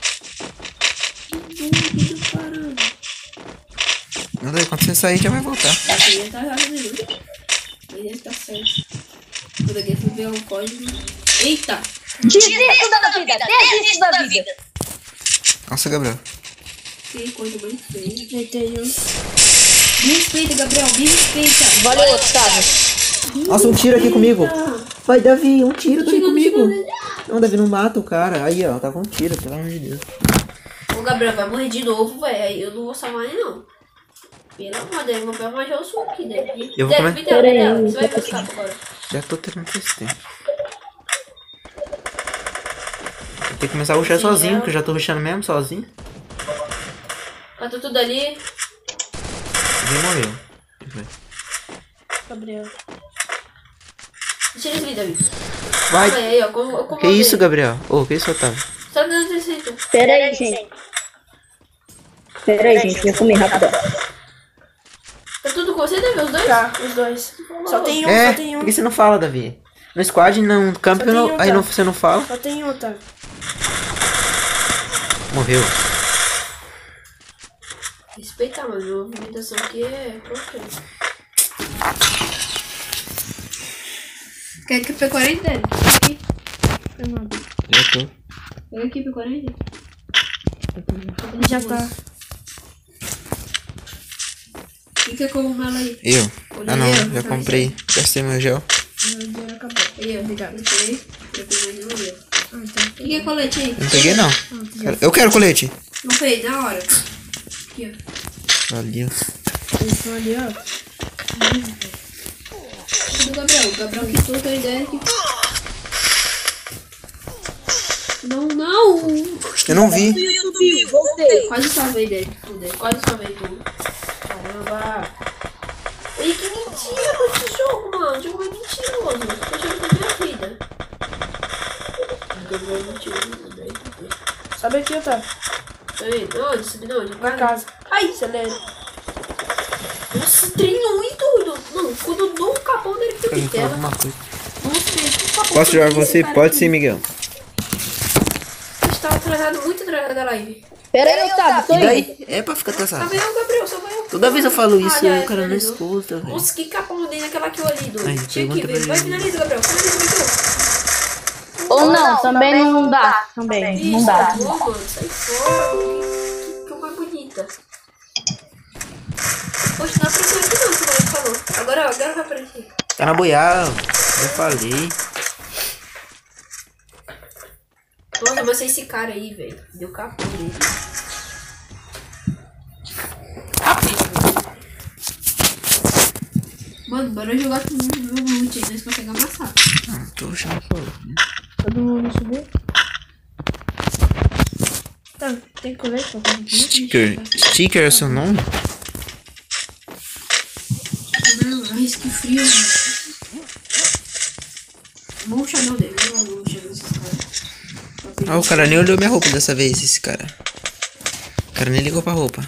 Doido, caramba! Não, daí quando você sair já vai voltar. Essa aí tá errado mesmo. Mas deve tá certo. Quando alguém for ver o código. Eita! Desisto da vida, desisto da vida. Nossa, Gabriel. Que coisa mais feia. Deitei um. Me respeita, Gabriel, me respeita. Valeu, Otávio. Nossa, um tiro aqui comigo. Vai, Davi, um tiro aqui Chegando, comigo. chegando. Não, Davi, não mata o cara. Aí, ó, tá com um tiro, pelo amor de Deus. O Gabriel vai morrer de novo, velho. Aí eu não vou salvar ele, não. Pelo amor de Deus, eu vou pegar mais o suco aqui dele. Eu vou comer- Me dela, me dela. Você vai buscar agora. Já tô tendo esse tempo. Vou ter que começar a rushar sozinho, porque eu já tô rushando mesmo, sozinho. Matou tudo ali. Alguém morreu. Gabriel. Deixa eles vir, Davi. Vai. Calma aí, ó. Como, como Que isso, Gabriel? Ô, que isso, Otávio? Só dando receita. Pera aí, gente. Pera aí, gente. Vou comer rápido. Tá tudo com você, Davi? Os dois? Tá, os dois. Só tem um, É, só tem por um. que você não fala, Davi? No squad, não, no campo, Só tem não, um, aí tá. não, você não fala. Só tem um, Otávio. Morreu. Respeitar, mano. Minha movimentação aqui é importante. Quer que P quarenta dele? Aqui. Já tô. Pega aqui P quarenta. Já tá. Fica com o mala aí. Eu? Olha Ah, não, aí, já ó. comprei. Gastei meu gel. Meu dinheiro acabou. Aí, ó. Obrigado. Esperei. Eu peguei mais um ali, ó. Ah, então. Peguei colete aí. Não peguei, não. Eu quero colete. Não fez, na hora. Aqui, ó. Valeu. Eles estão ali, ó. Cadê o Gabriel? O Gabriel que soltou a ideia aqui. Não, não! Eu não vi. Quase salvei dele. Tudo, quase salvei tudo. Caramba! Ei, que mentira com esse jogo, mano. O jogo é mentiroso. Tô jogando com minha vida. O Gabriel é mentiroso, né? Sobe aqui, Otávio. Tá vendo? Onde? Subi de onde? Na casa. Ai! Acelera. Nossa, treinou e tudo. Não, quando eu dou um capão dele fica de tela. Alguma coisa. Nossa, gente, um capão. Posso jogar com desse você? cara Pode aqui. sim, Miguel. A gente tava atrasado, muito atrasado da live. Pera aí, Otávio. Tô E indo. daí? É pra ficar Só atrasado. vai eu, Gabriel, só vai eu. Toda vez eu falo isso, Ah, já, o cara não finalizou. escuta, velho. Nossa, que capão dei naquela kill ali, doido. Aí, Tinha que pergunta ver. pra Vai, ele. finaliza, Gabriel. Finaliza, Gabriel. Ou não, também não dá. Também, não Isso, dá. boa, mano. Sai fora. Que, que, que mais bonita. Poxa, não apareceu aqui não, como ele falou. Agora, agora vai aparecer. Tá na boiada, eu falei. Nossa, mas esse cara aí, velho. Deu capão dele. Mano, bora jogar com o meu loot aí, nós conseguimos amassar. Não, tô achando foda. Todo mundo subiu? Tá, tem colete pra fazer aqui? Sticker. Sticker é seu nome? Não, arrisque frio. Vamos chamar o dele, não vamos chamar esses caras. Ah, o cara nem olhou minha roupa dessa vez, esse cara. O cara nem ligou pra roupa.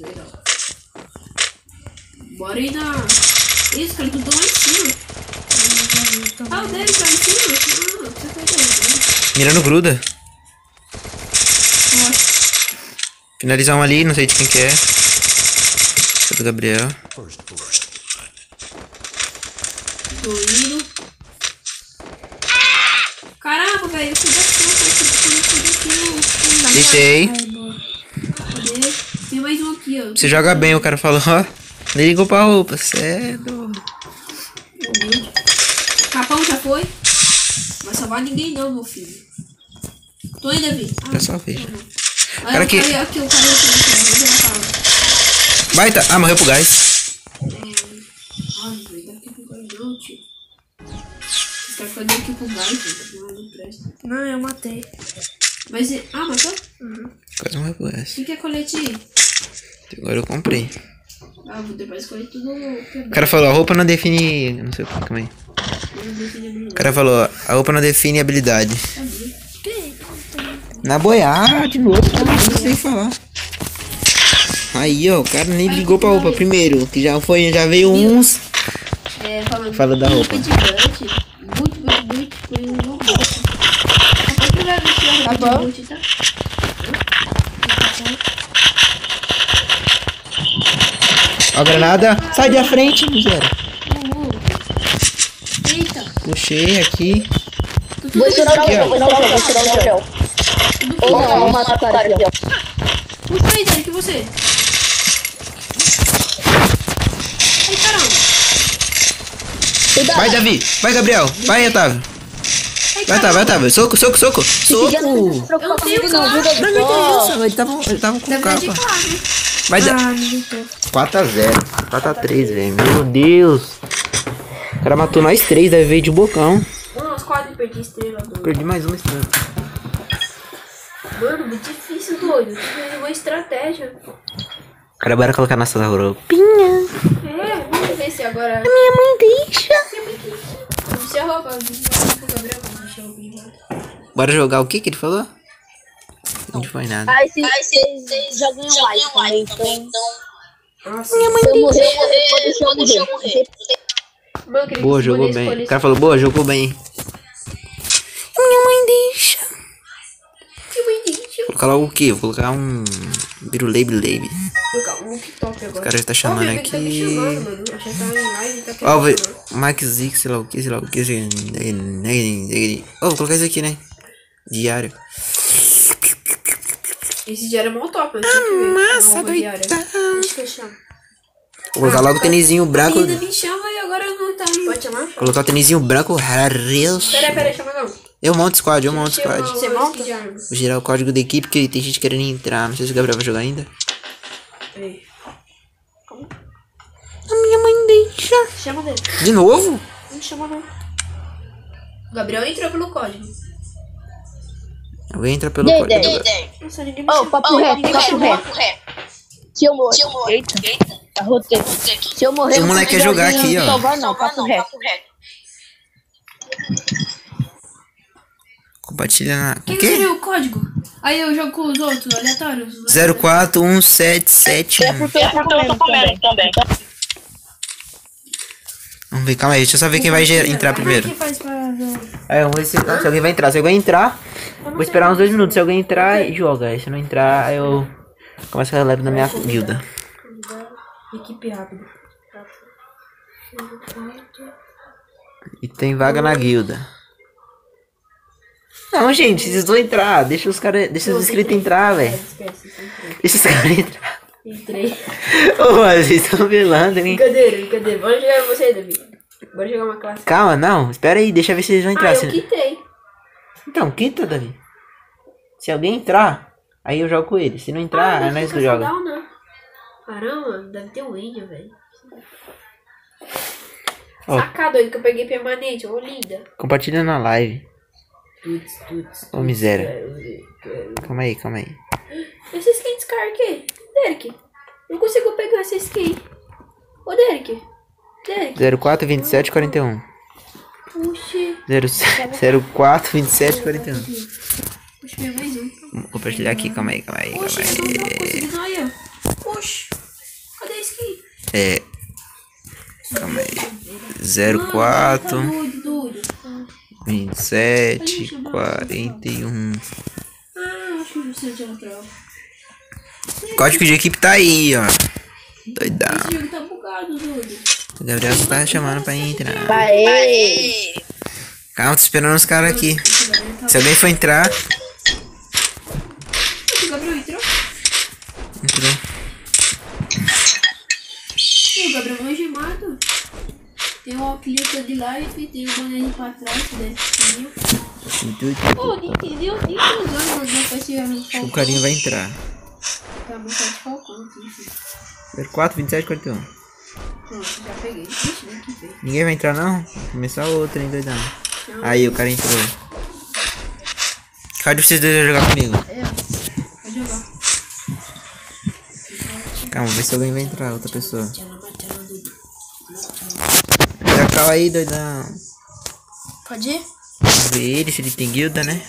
Bora ir na... Isso, cara, tudo lá em cima. Ah, o dele tá em cima? Ah, você tá entendendo. Mira no gruda. Nossa. Finalizar um ali, não sei de quem que é. É do Gabriel. Tô indo. Caramba, velho, eu fui daqui, eu fui daqui. Deitei. Cadê? Tem mais um aqui, ó. Você joga bem, o cara falou, ó. Nem ligou pra roupa, cedo. Capão já foi? Vai salvar ninguém não, meu filho. Tô aí, Davi. Ah, Já só vejo. Olha Cara o que- cara aqui, o cara aqui, vou jogar pra lá. Baita. Ah, morreu pro gás. Ai, velho, daqui pro gás não, tio. Esse cara ficou daqui pro gás, velho. Não, não presta. Não, eu matei. Mas, e- ah, matou? Quase morreu pro gás. O que que é colete aí? Agora eu comprei. Ah, vou depois escolher tudo O quebrado. cara falou, a roupa não define... Não sei o que, calma aí. Eu não defini a minha O cara falou, a roupa não define habilidade. Na boiada, de novo, não sei falar. Aí, ó, o cara nem ligou pra roupa primeiro, que já foi, já veio uns. É, falando. Fala da roupa. Muito, muito, muito, foi um jogo. Depois que vai ver Tá se bom. boot, tá? Ó a granada, sai da frente, miséria. Uhul. Eita. Puxei aqui. Vou tirar o gel, vou tirar o gel, vou tirar o gel. Ou não, vou matar o cara aqui, ó. Puxa aí, Derek, que você? Vai, Davi. Vai, Gabriel. Vai, Otávio. Vai, Otávio, vai, Otávio. Soco, soco, soco. Soco. Eu não tenho Não, meu Deus, ele tava, ele tava com capa. Vai, da... quatro a zero. quatro a três, velho. Meu Deus. O cara matou nós três, deve veio de bocão. Nossa, quase perdi estrela, doido. Perdi mais uma estrela. Mano, muito difícil, doido. Tive uma estratégia. Cara, bora colocar nossa roupinha. É, vamos ver se agora... A minha mãe deixa. Vestir a roupa, vestir o Gabriel, vestir a roupa de volta. Bora jogar o que que ele falou? Não foi nada. Aí vocês jogam um like também, então... Nossa, Minha mãe Se eu morrer, deixa. eu deixo eu morrer. mano, queria Boa, que jogou esse bem. escolhesse- O cara falou, boa, jogou bem. Minha mãe deixa. Que bonitinho. Vou colocar logo o quê? Vou colocar um... Birulei, bilei. Vou colocar um TikTok agora. O cara já tá chamando Ó, meu amigo aqui. tá me chamando, mano. Achei que tava em live e tá Ó, querendo velho. chamar. Mike Zick, sei lá o que, sei lá o que. sei- Ó, vou colocar isso aqui, né? Diário. Esse diário é mó top, mano. Tinha que ver. massa, Uma roupa diária. doidão. Deixa que eu chamo. Vou colocar logo o tênisinho branco. A menina me chama e agora não tá me... Pode chamar? Colocar o tênisinho branco. Rareus. Peraí, peraí, chama não. Eu monto squad, eu monto Chama squad. o- Você monta? esse de arma. Vou girar o código da equipe porque tem gente querendo entrar. Não sei se o Gabriel vai jogar ainda. Peraí. A minha mãe deixa. Chama dele. De novo? Não chama não. O Gabriel entrou pelo código. Alguém entra pelo Dei, código. dei, Gabriel. dei. Nossa, ninguém me Ô, chama. papo reto, papo reto. Se eu morrer... Eita, arrotei. Se eu morrer... O moleque quer jogar aqui, ó. Salvar não, papo reto. Compartilha na... Quem O quê? escreveu o código? Aí eu jogo com os outros, aleatórios. zero quatro um sete sete É um. porque eu tô comendo também. Vamos ver, calma aí. Deixa eu só ver quem vai ge- entrar primeiro. Como é que faz pra... Aí, vamos ver se, se alguém vai entrar. Se alguém entrar, vou esperar uns dois minutos. Se alguém entrar, joga. Aí, se não entrar, aí eu começo a galera da minha guilda. Equipe rápida. E tem vaga na guilda. Não, gente, vocês vão entrar. Deixa os caras. Deixa os inscritos entrar, velho. Esquece, isso entrei. Deixa os caras entrar. Entrei. Ô, mano, vocês estão velando, hein? Brincadeira, brincadeira. Bora jogar você, Davi. Bora jogar uma classe. Calma, não. Espera aí, deixa eu ver se eles vão entrar. Ah, Se- eu quitei. Então, quita, Davi. Se alguém entrar, aí eu jogo com ele. Se não entrar, Ah, é nós que joga. Não, não. Caramba, deve ter um índio, velho. Ó. Sacado aí que eu peguei permanente, ô linda. Compartilha na live. Tuts, tuts. Ô, miséria. Quero ver, quero ver. Calma aí, calma aí. Essa skin desse cara aqui. Derek. Não consigo pegar essa skin. Ô, Derek. Derek. zero quatro vinte e sete quarenta e um. Puxa. zero quatro vinte e sete quarenta e um. Puxa, minha mais um. Vou compartilhar aqui, calma aí, calma aí, calma Poxa, eu não tô aí. conseguindo aí, ó. Poxa. Cadê a skin? É. Calma aí. zero quatro Tá doido, doido. vinte e sete quarenta e um. Ah, acho que você já entrou. Código de equipe tá aí, ó. Doidão. Esse jogo tá bugado, doido. O Gabriel tá chamando pra entrar. Aê! Calma, tô esperando os caras aqui. Se alguém for entrar. O Gabriel entrou? Entrou. Ih, o Gabriel é gemado. Tem o óculos de live, tem o bonezinho pra trás, que deve ser. Pô, nem entendeu, nem entendeu, mas depois chegar no O Falcão. carinha vai entrar. Tá, mas tá de Falcão, enfim. zero quatro vinte e sete quarenta e um. Pronto, já peguei. Ixi, nem que ver. Ninguém vai entrar não? Começar outro, hein, doidão. Aí, o cara entrou. Cadê vocês dois jogar comigo? É, pode jogar. Calma, vê se alguém vai entrar, outra pessoa. Já calma aí, doidão. Pode ir? Vamos ver ele, se ele tem guilda, né?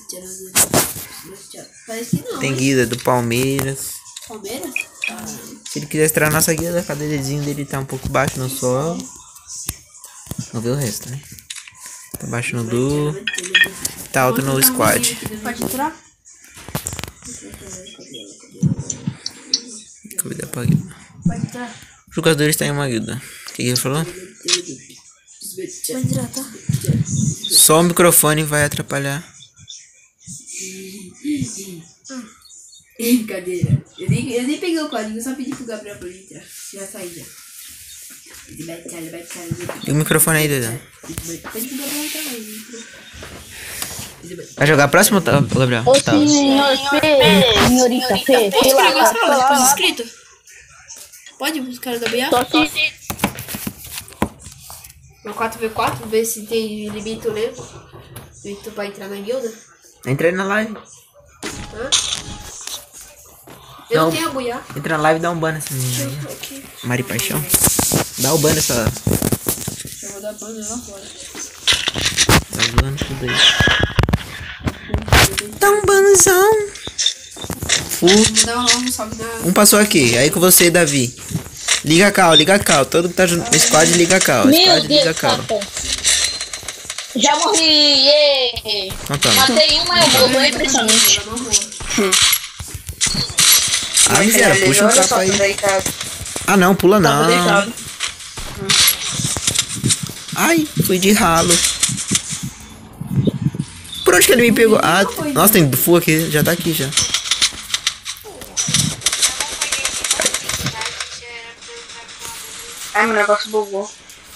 Parece que não. Tem hein? guilda do Palmeiras. Palmeiras? Se ele quiser entrar na nossa guilda, cada dedezinho dele tá um pouco baixo no solo. Vamos ver o resto, né? Tá baixo no duo. Tá alto no squad. Pode entrar? Convidar pra guilda. Pode entrar. Os jogadores estão em uma guilda. O que, que ele falou? Pode entrar, tá? Só o microfone vai atrapalhar. Brincadeira. Eu nem, eu nem peguei o código, eu só pedi pro Gabriel pra ele entrar. Já saí já. E o microfone aí, Dedé? Vai jogar próximo, tá, Gabriel? Ô, Tá. senhor Fê, senhorita Fê, Pode sei lá, escrever essa sei palavra, lá. tá escrito. Pode buscar o Gabriel? Só se... No quatro por quatro, ver se tem limite mesmo. Limite pra entrar na guilda. Entrei na live. Hã? Eu não, Não. tenho a buiá. Entra na live e dá um ban nessa menina aí. Aqui. Mari Paixão. Dá o ban nessa. Eu vou dar banho lá fora. Tá zoando tudo aí. Dá um banzão. Vou dar um salve na... Um passou aqui. Aí com você, Davi. Liga a cal, liga a cal. Todo que tá junto no squad, liga a cal. Meu Squad, liga a Deus, cal. capão. Já morri, ê. Então toma. Matei uma e eu morro, é impressionante. Ah, miséria, puxa um capa aí. Ah não, pula não. Ai, fui de ralo. Por onde que ele me pegou? Ah, nossa, tem full aqui, já tá aqui já. Ai, meu negócio bugou.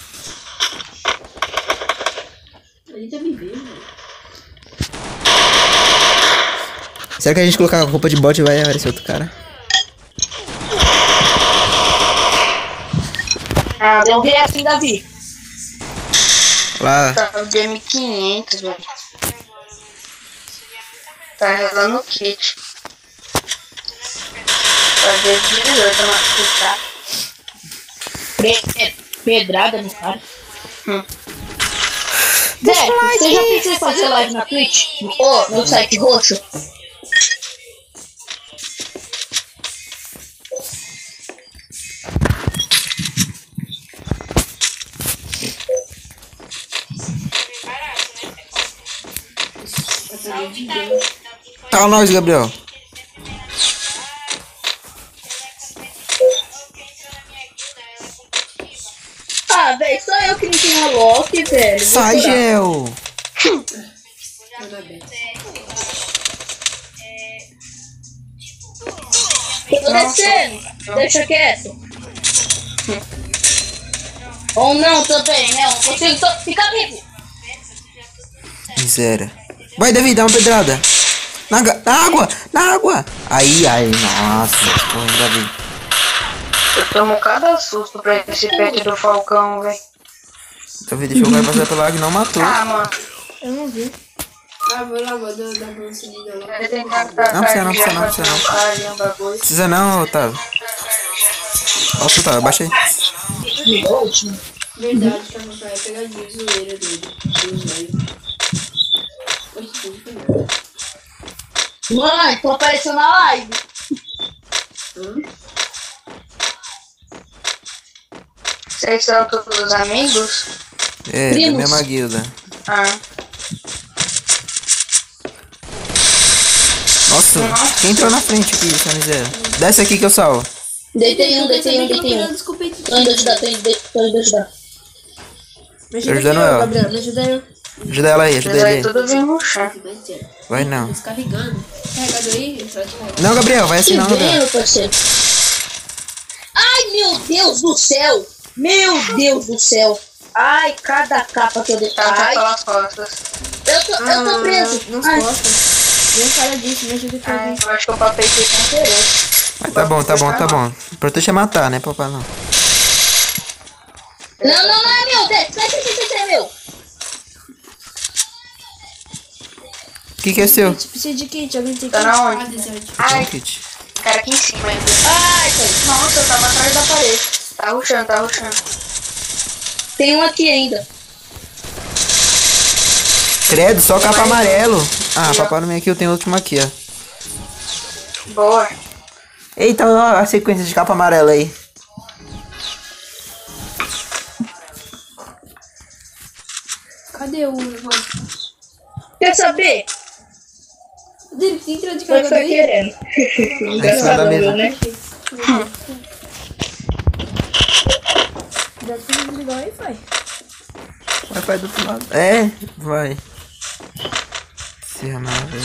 Ele tá me vendo. Será que a gente colocar a roupa de bot vai aparecer outro cara? Ah, eu vi assim, Davi. Lá. Tá no game quinhentos, velho. Tá relando o kit. Tá dezoito na puta. Pe- Pedrada no cara. Hum. Zé, você já pensou em fazer live na Twitch? Ô, no site roxo? Tá nós, Gabriel. Ah, velho, só eu que não tinha Loki, velho. Vou Sai, chorar. Gel. O que tá acontecendo? Deixa quieto. Ou não também, né? Eu não consigo to- ficar vivo. Miséria. Vai, Davi, dá uma pedrada. Na, ga- na água, na água. Aí, aí, nossa. Porra, Davi. Eu tomo cada susto pra esse pet do Falcão, velho. Davi, deixou o cara passar pela água e não matou. Ah, mano. Eu não vi. Ah, vou lá, vou dar, dar uma seguida lá. Ele tem que dar Não precisa não, precisa não, precisa não. Carinho, um bagulho. Precisa não, Otávio. Nossa, Otávio, abaixa aí. Verdade, que a vai pegar de zoeira dele. Do Oxe, tudo que nada. Mãe, tô aparecendo na live. Hum? Vocês são todos os amigos? É, da Primos. mesma guilda. Ah. Nossa, quem entrou na frente aqui, essa miséria? Desce aqui que eu salvo. Deitei um, deitei um, deitei um. Desculpa aí. Tô indo ajudar, tô indo tô indo ajudar. Me ajuda Ajudando aqui, ó, ela. Gabriel. Me ajuda aí. Ajuda ela aí, ajuda Vocês ele aí aí. tudo vem no chão. Vai não. Descarregando. Carregado aí? Entrou de carregar. Não, Gabriel, vai assim Que não, Gabriel. vendo, parceiro? Ai, meu Deus do céu! Meu Deus do céu! Ai, cada capa que eu dei. Tá Ai, pelas costas. eu tô, eu tô preso. Nas Ai, costas. Nem cara disso, me ajuda aqui. Ai, eu acho que eu papei aqui sem querer. Mas tá bom, tá bom, tá bom. O importante é matar, né, papai? Não. não, não, não é meu! Desce, desce, desce, desce, é meu! O que que é seu? Precisa de kit, alguém tem kit? Tá na onde? Ah, deserte. Ai, Kit. cara aqui em cima ainda. Ai, cara, Nossa, eu tava atrás da parede. Tá rushando, tá rushando. tem um aqui ainda. Credo, só capa amarelo. Ah, papai não vem aqui, eu tenho outro aqui, ó. Boa. Eita, ó, a sequência de capa amarela aí. Cadê o negócio? Quer saber? Dele, tem entrada de Eu tô carregador aí? querendo. Em cima da mesa. né? Já tem que ligar o Wi-Fi. Vai, vai do outro lado. É, vai. Se amar, velho.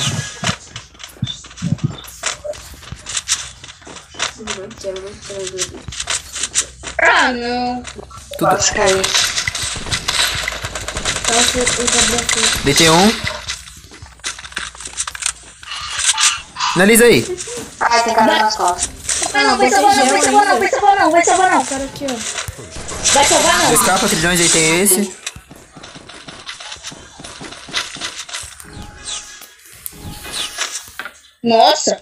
Não quero, não quero. Ah, não. Tu tudo. Quase caiu. Deitei um. Finaliza aí. Ai, tem cara nas costas. Não, não, vai salvar não, vai salvar não, vai salvar não, vai salvar não. Cara aqui, ó. Vai salvar não. Dois capas, trilhões, deitei esse. Nossa.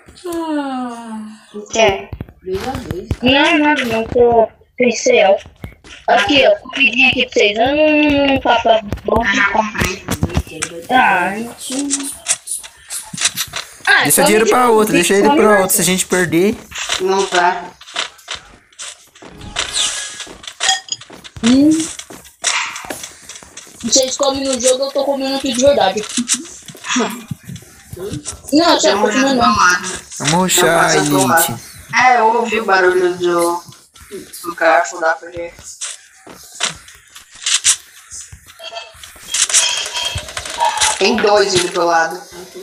O que? Não, nada não, tô pincel. Aqui, ó, comidinha aqui pra vocês. Hum, papa bom. Eu já comprei. Ah, ah, Deixa dinheiro pra outra, deixa ele pra outra. Se a gente perder. Não tá. Hum. Vocês comem no jogo, eu tô comendo aqui de verdade. Não, você não Vamos comendo não. Vamos rushar a elite. É, eu ouvi o barulho do, do garfo da P G. Tem dois indo pro lado.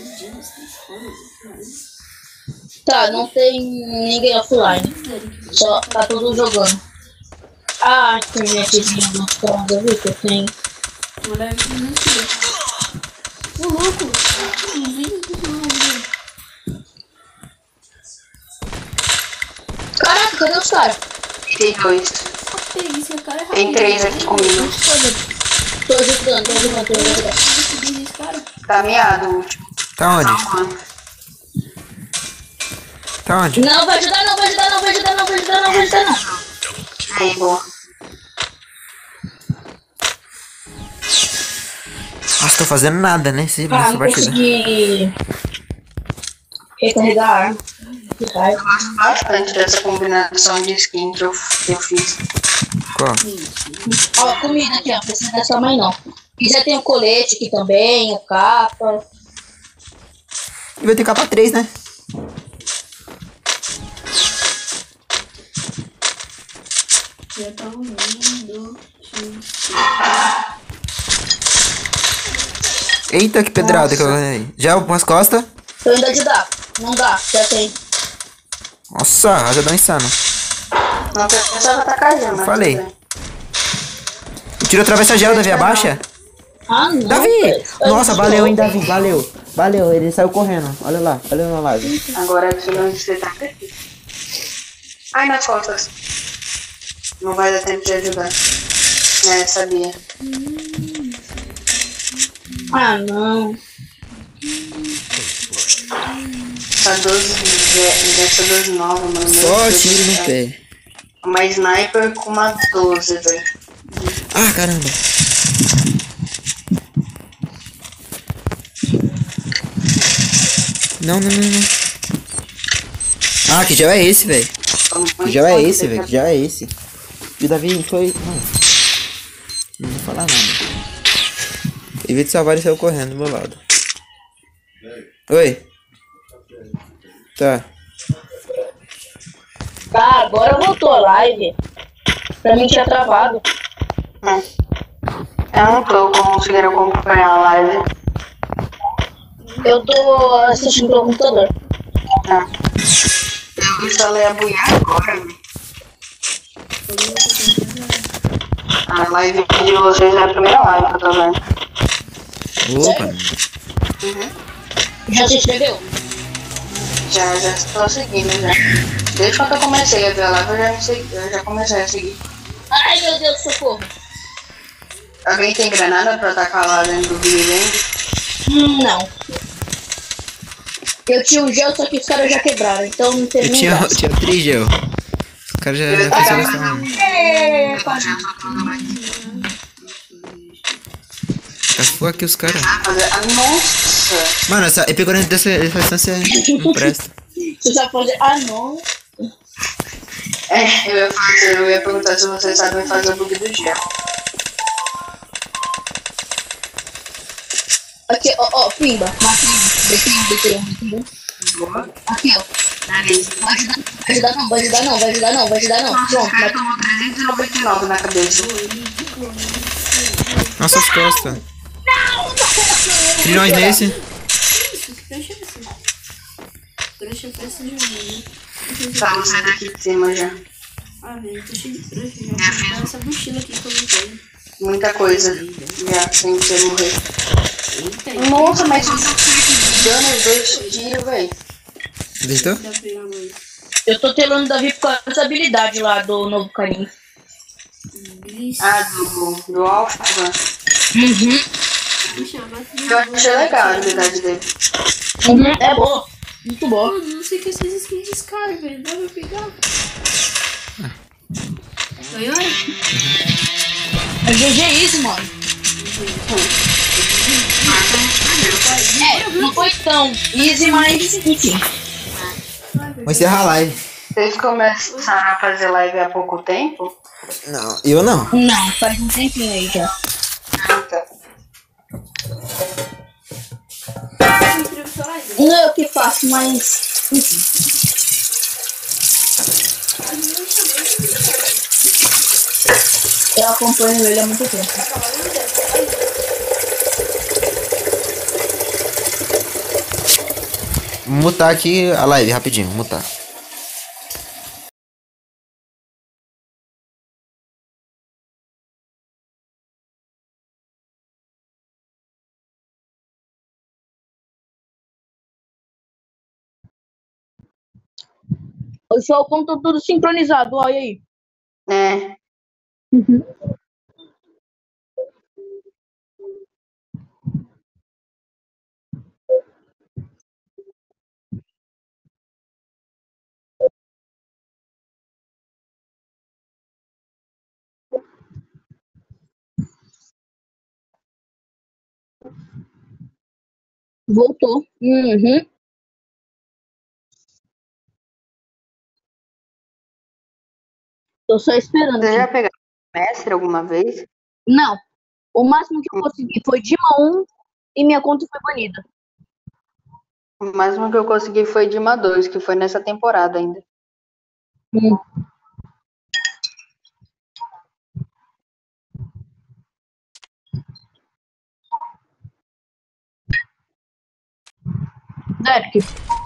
Tá, não tem ninguém offline. Só tá todo jogando. Ah, internetzinha gostosa, viu que eu tenho. Ô, louco. Caraca, cadê os caras? Tem dois. Esse cara é Tem três aqui comigo. Tô ajudando, tô ajudando, tô ajudando. Esse cara. Tá miado o último. Tá onde? Tá onde? Não, vai ajudar não, vai ajudar não, vai ajudar não, vai ajudar não, vai ajudar não. Aí, boa. Nossa, tô fazendo nada, né? Esse- Ah, Nessa não partida. consegui recarregar a arma. Recarga. Eu gosto bastante dessa combinação de skin que eu, que eu fiz. Qual? Ó, comida aqui, ó, precisa dessa mãe não. E já tem o colete aqui também, o capa. E vai ter capa três, né? Já tá ouvindo. Eita, que pedrada que eu ganhei. Já umas costas. Tô indo ajudar. Não dá, já tem. Nossa, rajadão insano. Não precisava atacar já, mas Falei. tudo bem. Tirou atravessa gel, Davi, abaixa. Ah, não. Davi! velho. Nossa, valeu, hein, Davi, valeu. Valeu, ele saiu correndo. Olha lá, olha na live. Agora aqui onde você tá. Ai, nas costas. Não vai dar tempo de ajudar. É, sabia. Ah, não. Essa doze, essa doze nova, mano. Só tiro no pé. Uma sniper com uma doze, velho. Ah, caramba. Não, não, não, não. Ah, que gel é esse, velho? Que gel é esse, velho? Que gel é esse? E o Davi foi... Não, não vou falar nada. Em vez de salvar, ele saiu correndo do meu lado. Oi. Tá. Tá, agora voltou a live. Pra mim tinha travado. Eu não tô conseguindo acompanhar a live. Eu tô assistindo pelo computador. Ah. Eu instalei a buiar agora, velho. A live de vocês é a primeira live que eu tô vendo. Opa. Já se inscreveu? Já, já estou seguindo já. Desde quando eu comecei a ver a live, eu já, segui, eu já comecei a seguir. Ai, meu Deus, socorro. Alguém tem granada pra atacar lá dentro do Big Bang? Hum, não. Eu tinha um gel, só que os caras já quebraram, então não tem Eu nem tinha, graça. tinha três gel. O cara já, já fez essa... É, quase. Cafou aqui os caras. Ah, nossa! Mano, essa E P quarenta dessa distância não presta. Você sabe fazer... Ah, não. É, eu ia, fazer, eu ia perguntar se vocês sabem fazer o bug do gel. Aqui, ó, ó, pimba. Marquinhos, deitei, deitei, aqui, ó. Vai ajudar, vai ajudar não, vai ajudar não, vai ajudar não, vai ajudar não. Nossa, Pronto, o cara tomou trezentos e noventa e nove na cabeça. Nossa, as costas. Trilhões nesse. Isso, que peixe é esse? Peixe é esse de mim. Tá, vou sair daqui de cima já. Ah, velho, tô cheio de trouxa já. Vou pegar essa mochila aqui que eu não tenho. Muita coisa. Já, sem ter morrer. Eita, Nossa, mas eu tô dando os dois tiros, velho. Deitou? dá pra pegar mais. Eu tô telando o Davi por causa dessa habilidade lá do novo carinho. Gliss. Ah, do, do Alpha. Uhum. Me chamar Eu achei legal a habilidade dele. Uhum. É boa. Muito boa. Mano, não sei que essas skins descarga, velho. Dá pra pegar? Ganhou? É G G isso, mano. É, não foi tão easy, mas enfim. Vou encerrar a live. Vocês começaram a fazer live há pouco tempo? Não, eu não. Não, faz um tempinho aí já. Ah, tá. Não é o que faço, mas enfim. Eu acompanho ele há muito tempo. Vou mutar aqui a live rapidinho, vou mutar. Eu sou o ponto tudo sincronizado, olha aí. É. Voltou. Uhum. Tô só esperando. Vocês já Aqui. pegaram mestre alguma vez? Não. O máximo que eu consegui foi Dima um e minha conta foi banida. O máximo que eu consegui foi Dima dois, que foi nessa temporada ainda. Hum. Derek.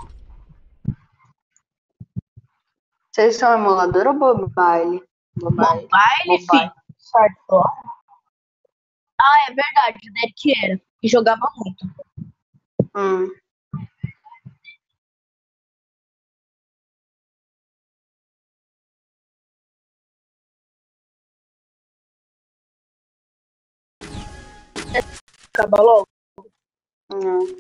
Vocês são emulador ou mobile? Mobile, filho. Certo. Ah, é verdade. O Derek era. E jogava muito. Hum. Acaba logo. Hum.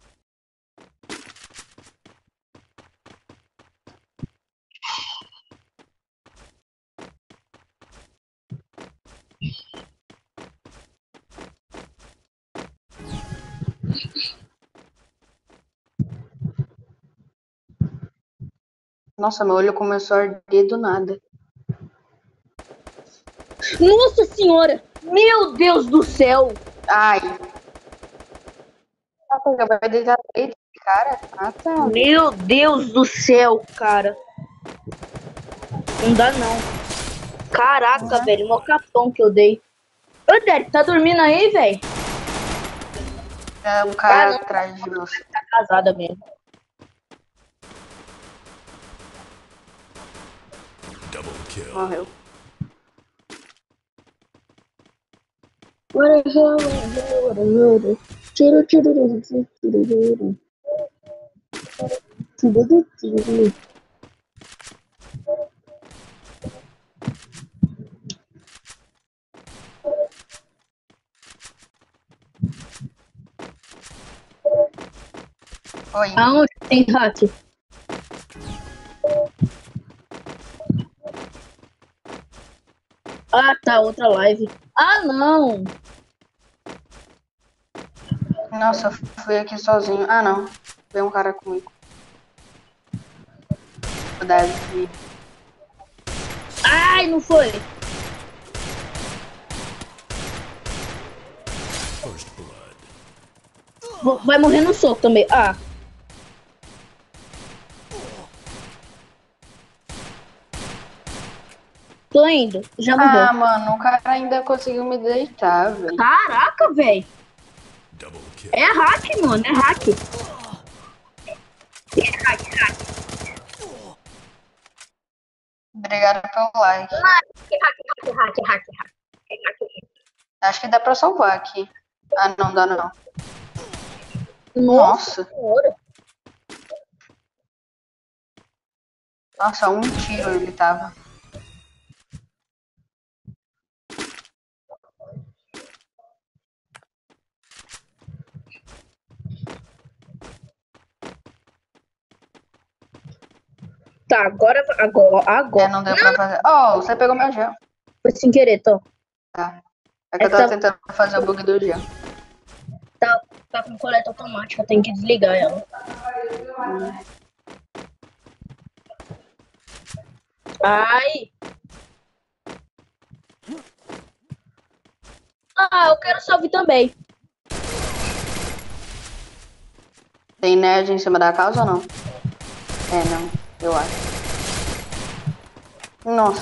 Nossa, meu olho começou a arder do nada. Nossa senhora! Meu Deus do céu! Ai. Ah, tá, vai deitar leite, cara. Ah, tá. Meu Deus do céu, cara. Não dá não. Caraca, Uhum. velho. Mó capão que eu dei. Ô, Derek, tá dormindo aí, velho? É um cara Ah, não. atrás de você. Tá casada mesmo. Morreu. Tiro, tiro, tiro, tiro, tiro, tiro. Oi. Aonde tem hack? Ah, tá, outra live. Ah, não. Nossa, eu fui aqui sozinho. Ah, não. Veio um cara comigo. O Davi. Ai, não foi. Vou- Vai morrer no soco também. Ah. Tô indo. Já morreu. Ah, mano, o cara ainda conseguiu me deitar, velho. Caraca, velho. É hack, mano. É hack. É hack, hack. Obrigada pelo like. Hack, hack, hack, hack, hack. Acho que dá pra salvar aqui. Ah, não dá não. Nossa Nossa. senhora. Nossa, um tiro ele tava. Tá, agora, agora, É, agora. não deu pra fazer. Oh, você pegou meu gel. Foi sem querer, tô. Tá. É que eu É que tava tá- tentando fazer o bug do gel. Tá, tá com coleta automática, tem que desligar ela. Ai! Ah, eu quero salve também. Tem nerd em cima da casa ou não? É, não. Eu acho. Nossa.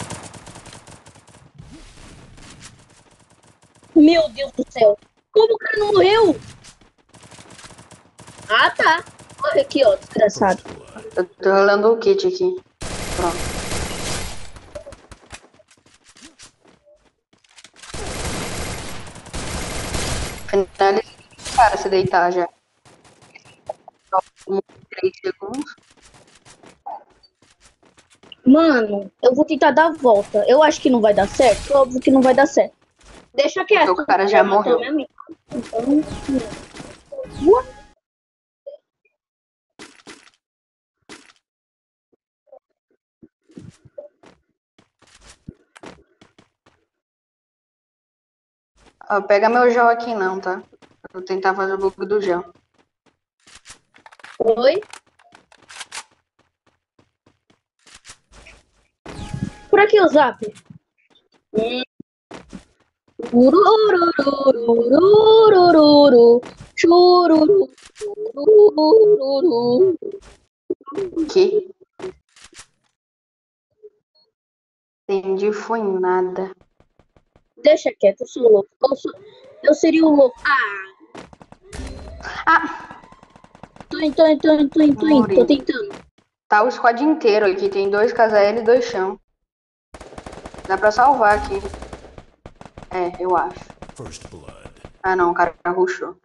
Meu Deus do céu. Como o cara não morreu? Ah, tá. Olha aqui, ó, desgraçado. Eu tô rolando o kit aqui. Pronto. Finalizei. Cara, se deitar já. três segundos. Mano, eu vou tentar dar a volta. Eu acho que não vai dar certo. Óbvio que não vai dar certo. Deixa quieto. O cara já matou morreu. minha amiga. Então, What? Ó, pega meu gel aqui não, tá? Vou tentar fazer o bug do gel. Oi? Por aqui o zap. Hum. Ururururururururu. Chururu. Chururu. Que? Entendi, foi nada. Deixa quieto, eu sou louco. Eu, sou... eu seria o louco. Ah, Ah! tô indo, tô indo, tô indo, tô indo, tô indo. Tô tentando. Tá o squad inteiro aqui. Tem dois K Z L e dois chão. Dá pra salvar aqui. É, eu acho. First blood. Ah não, o cara rushou.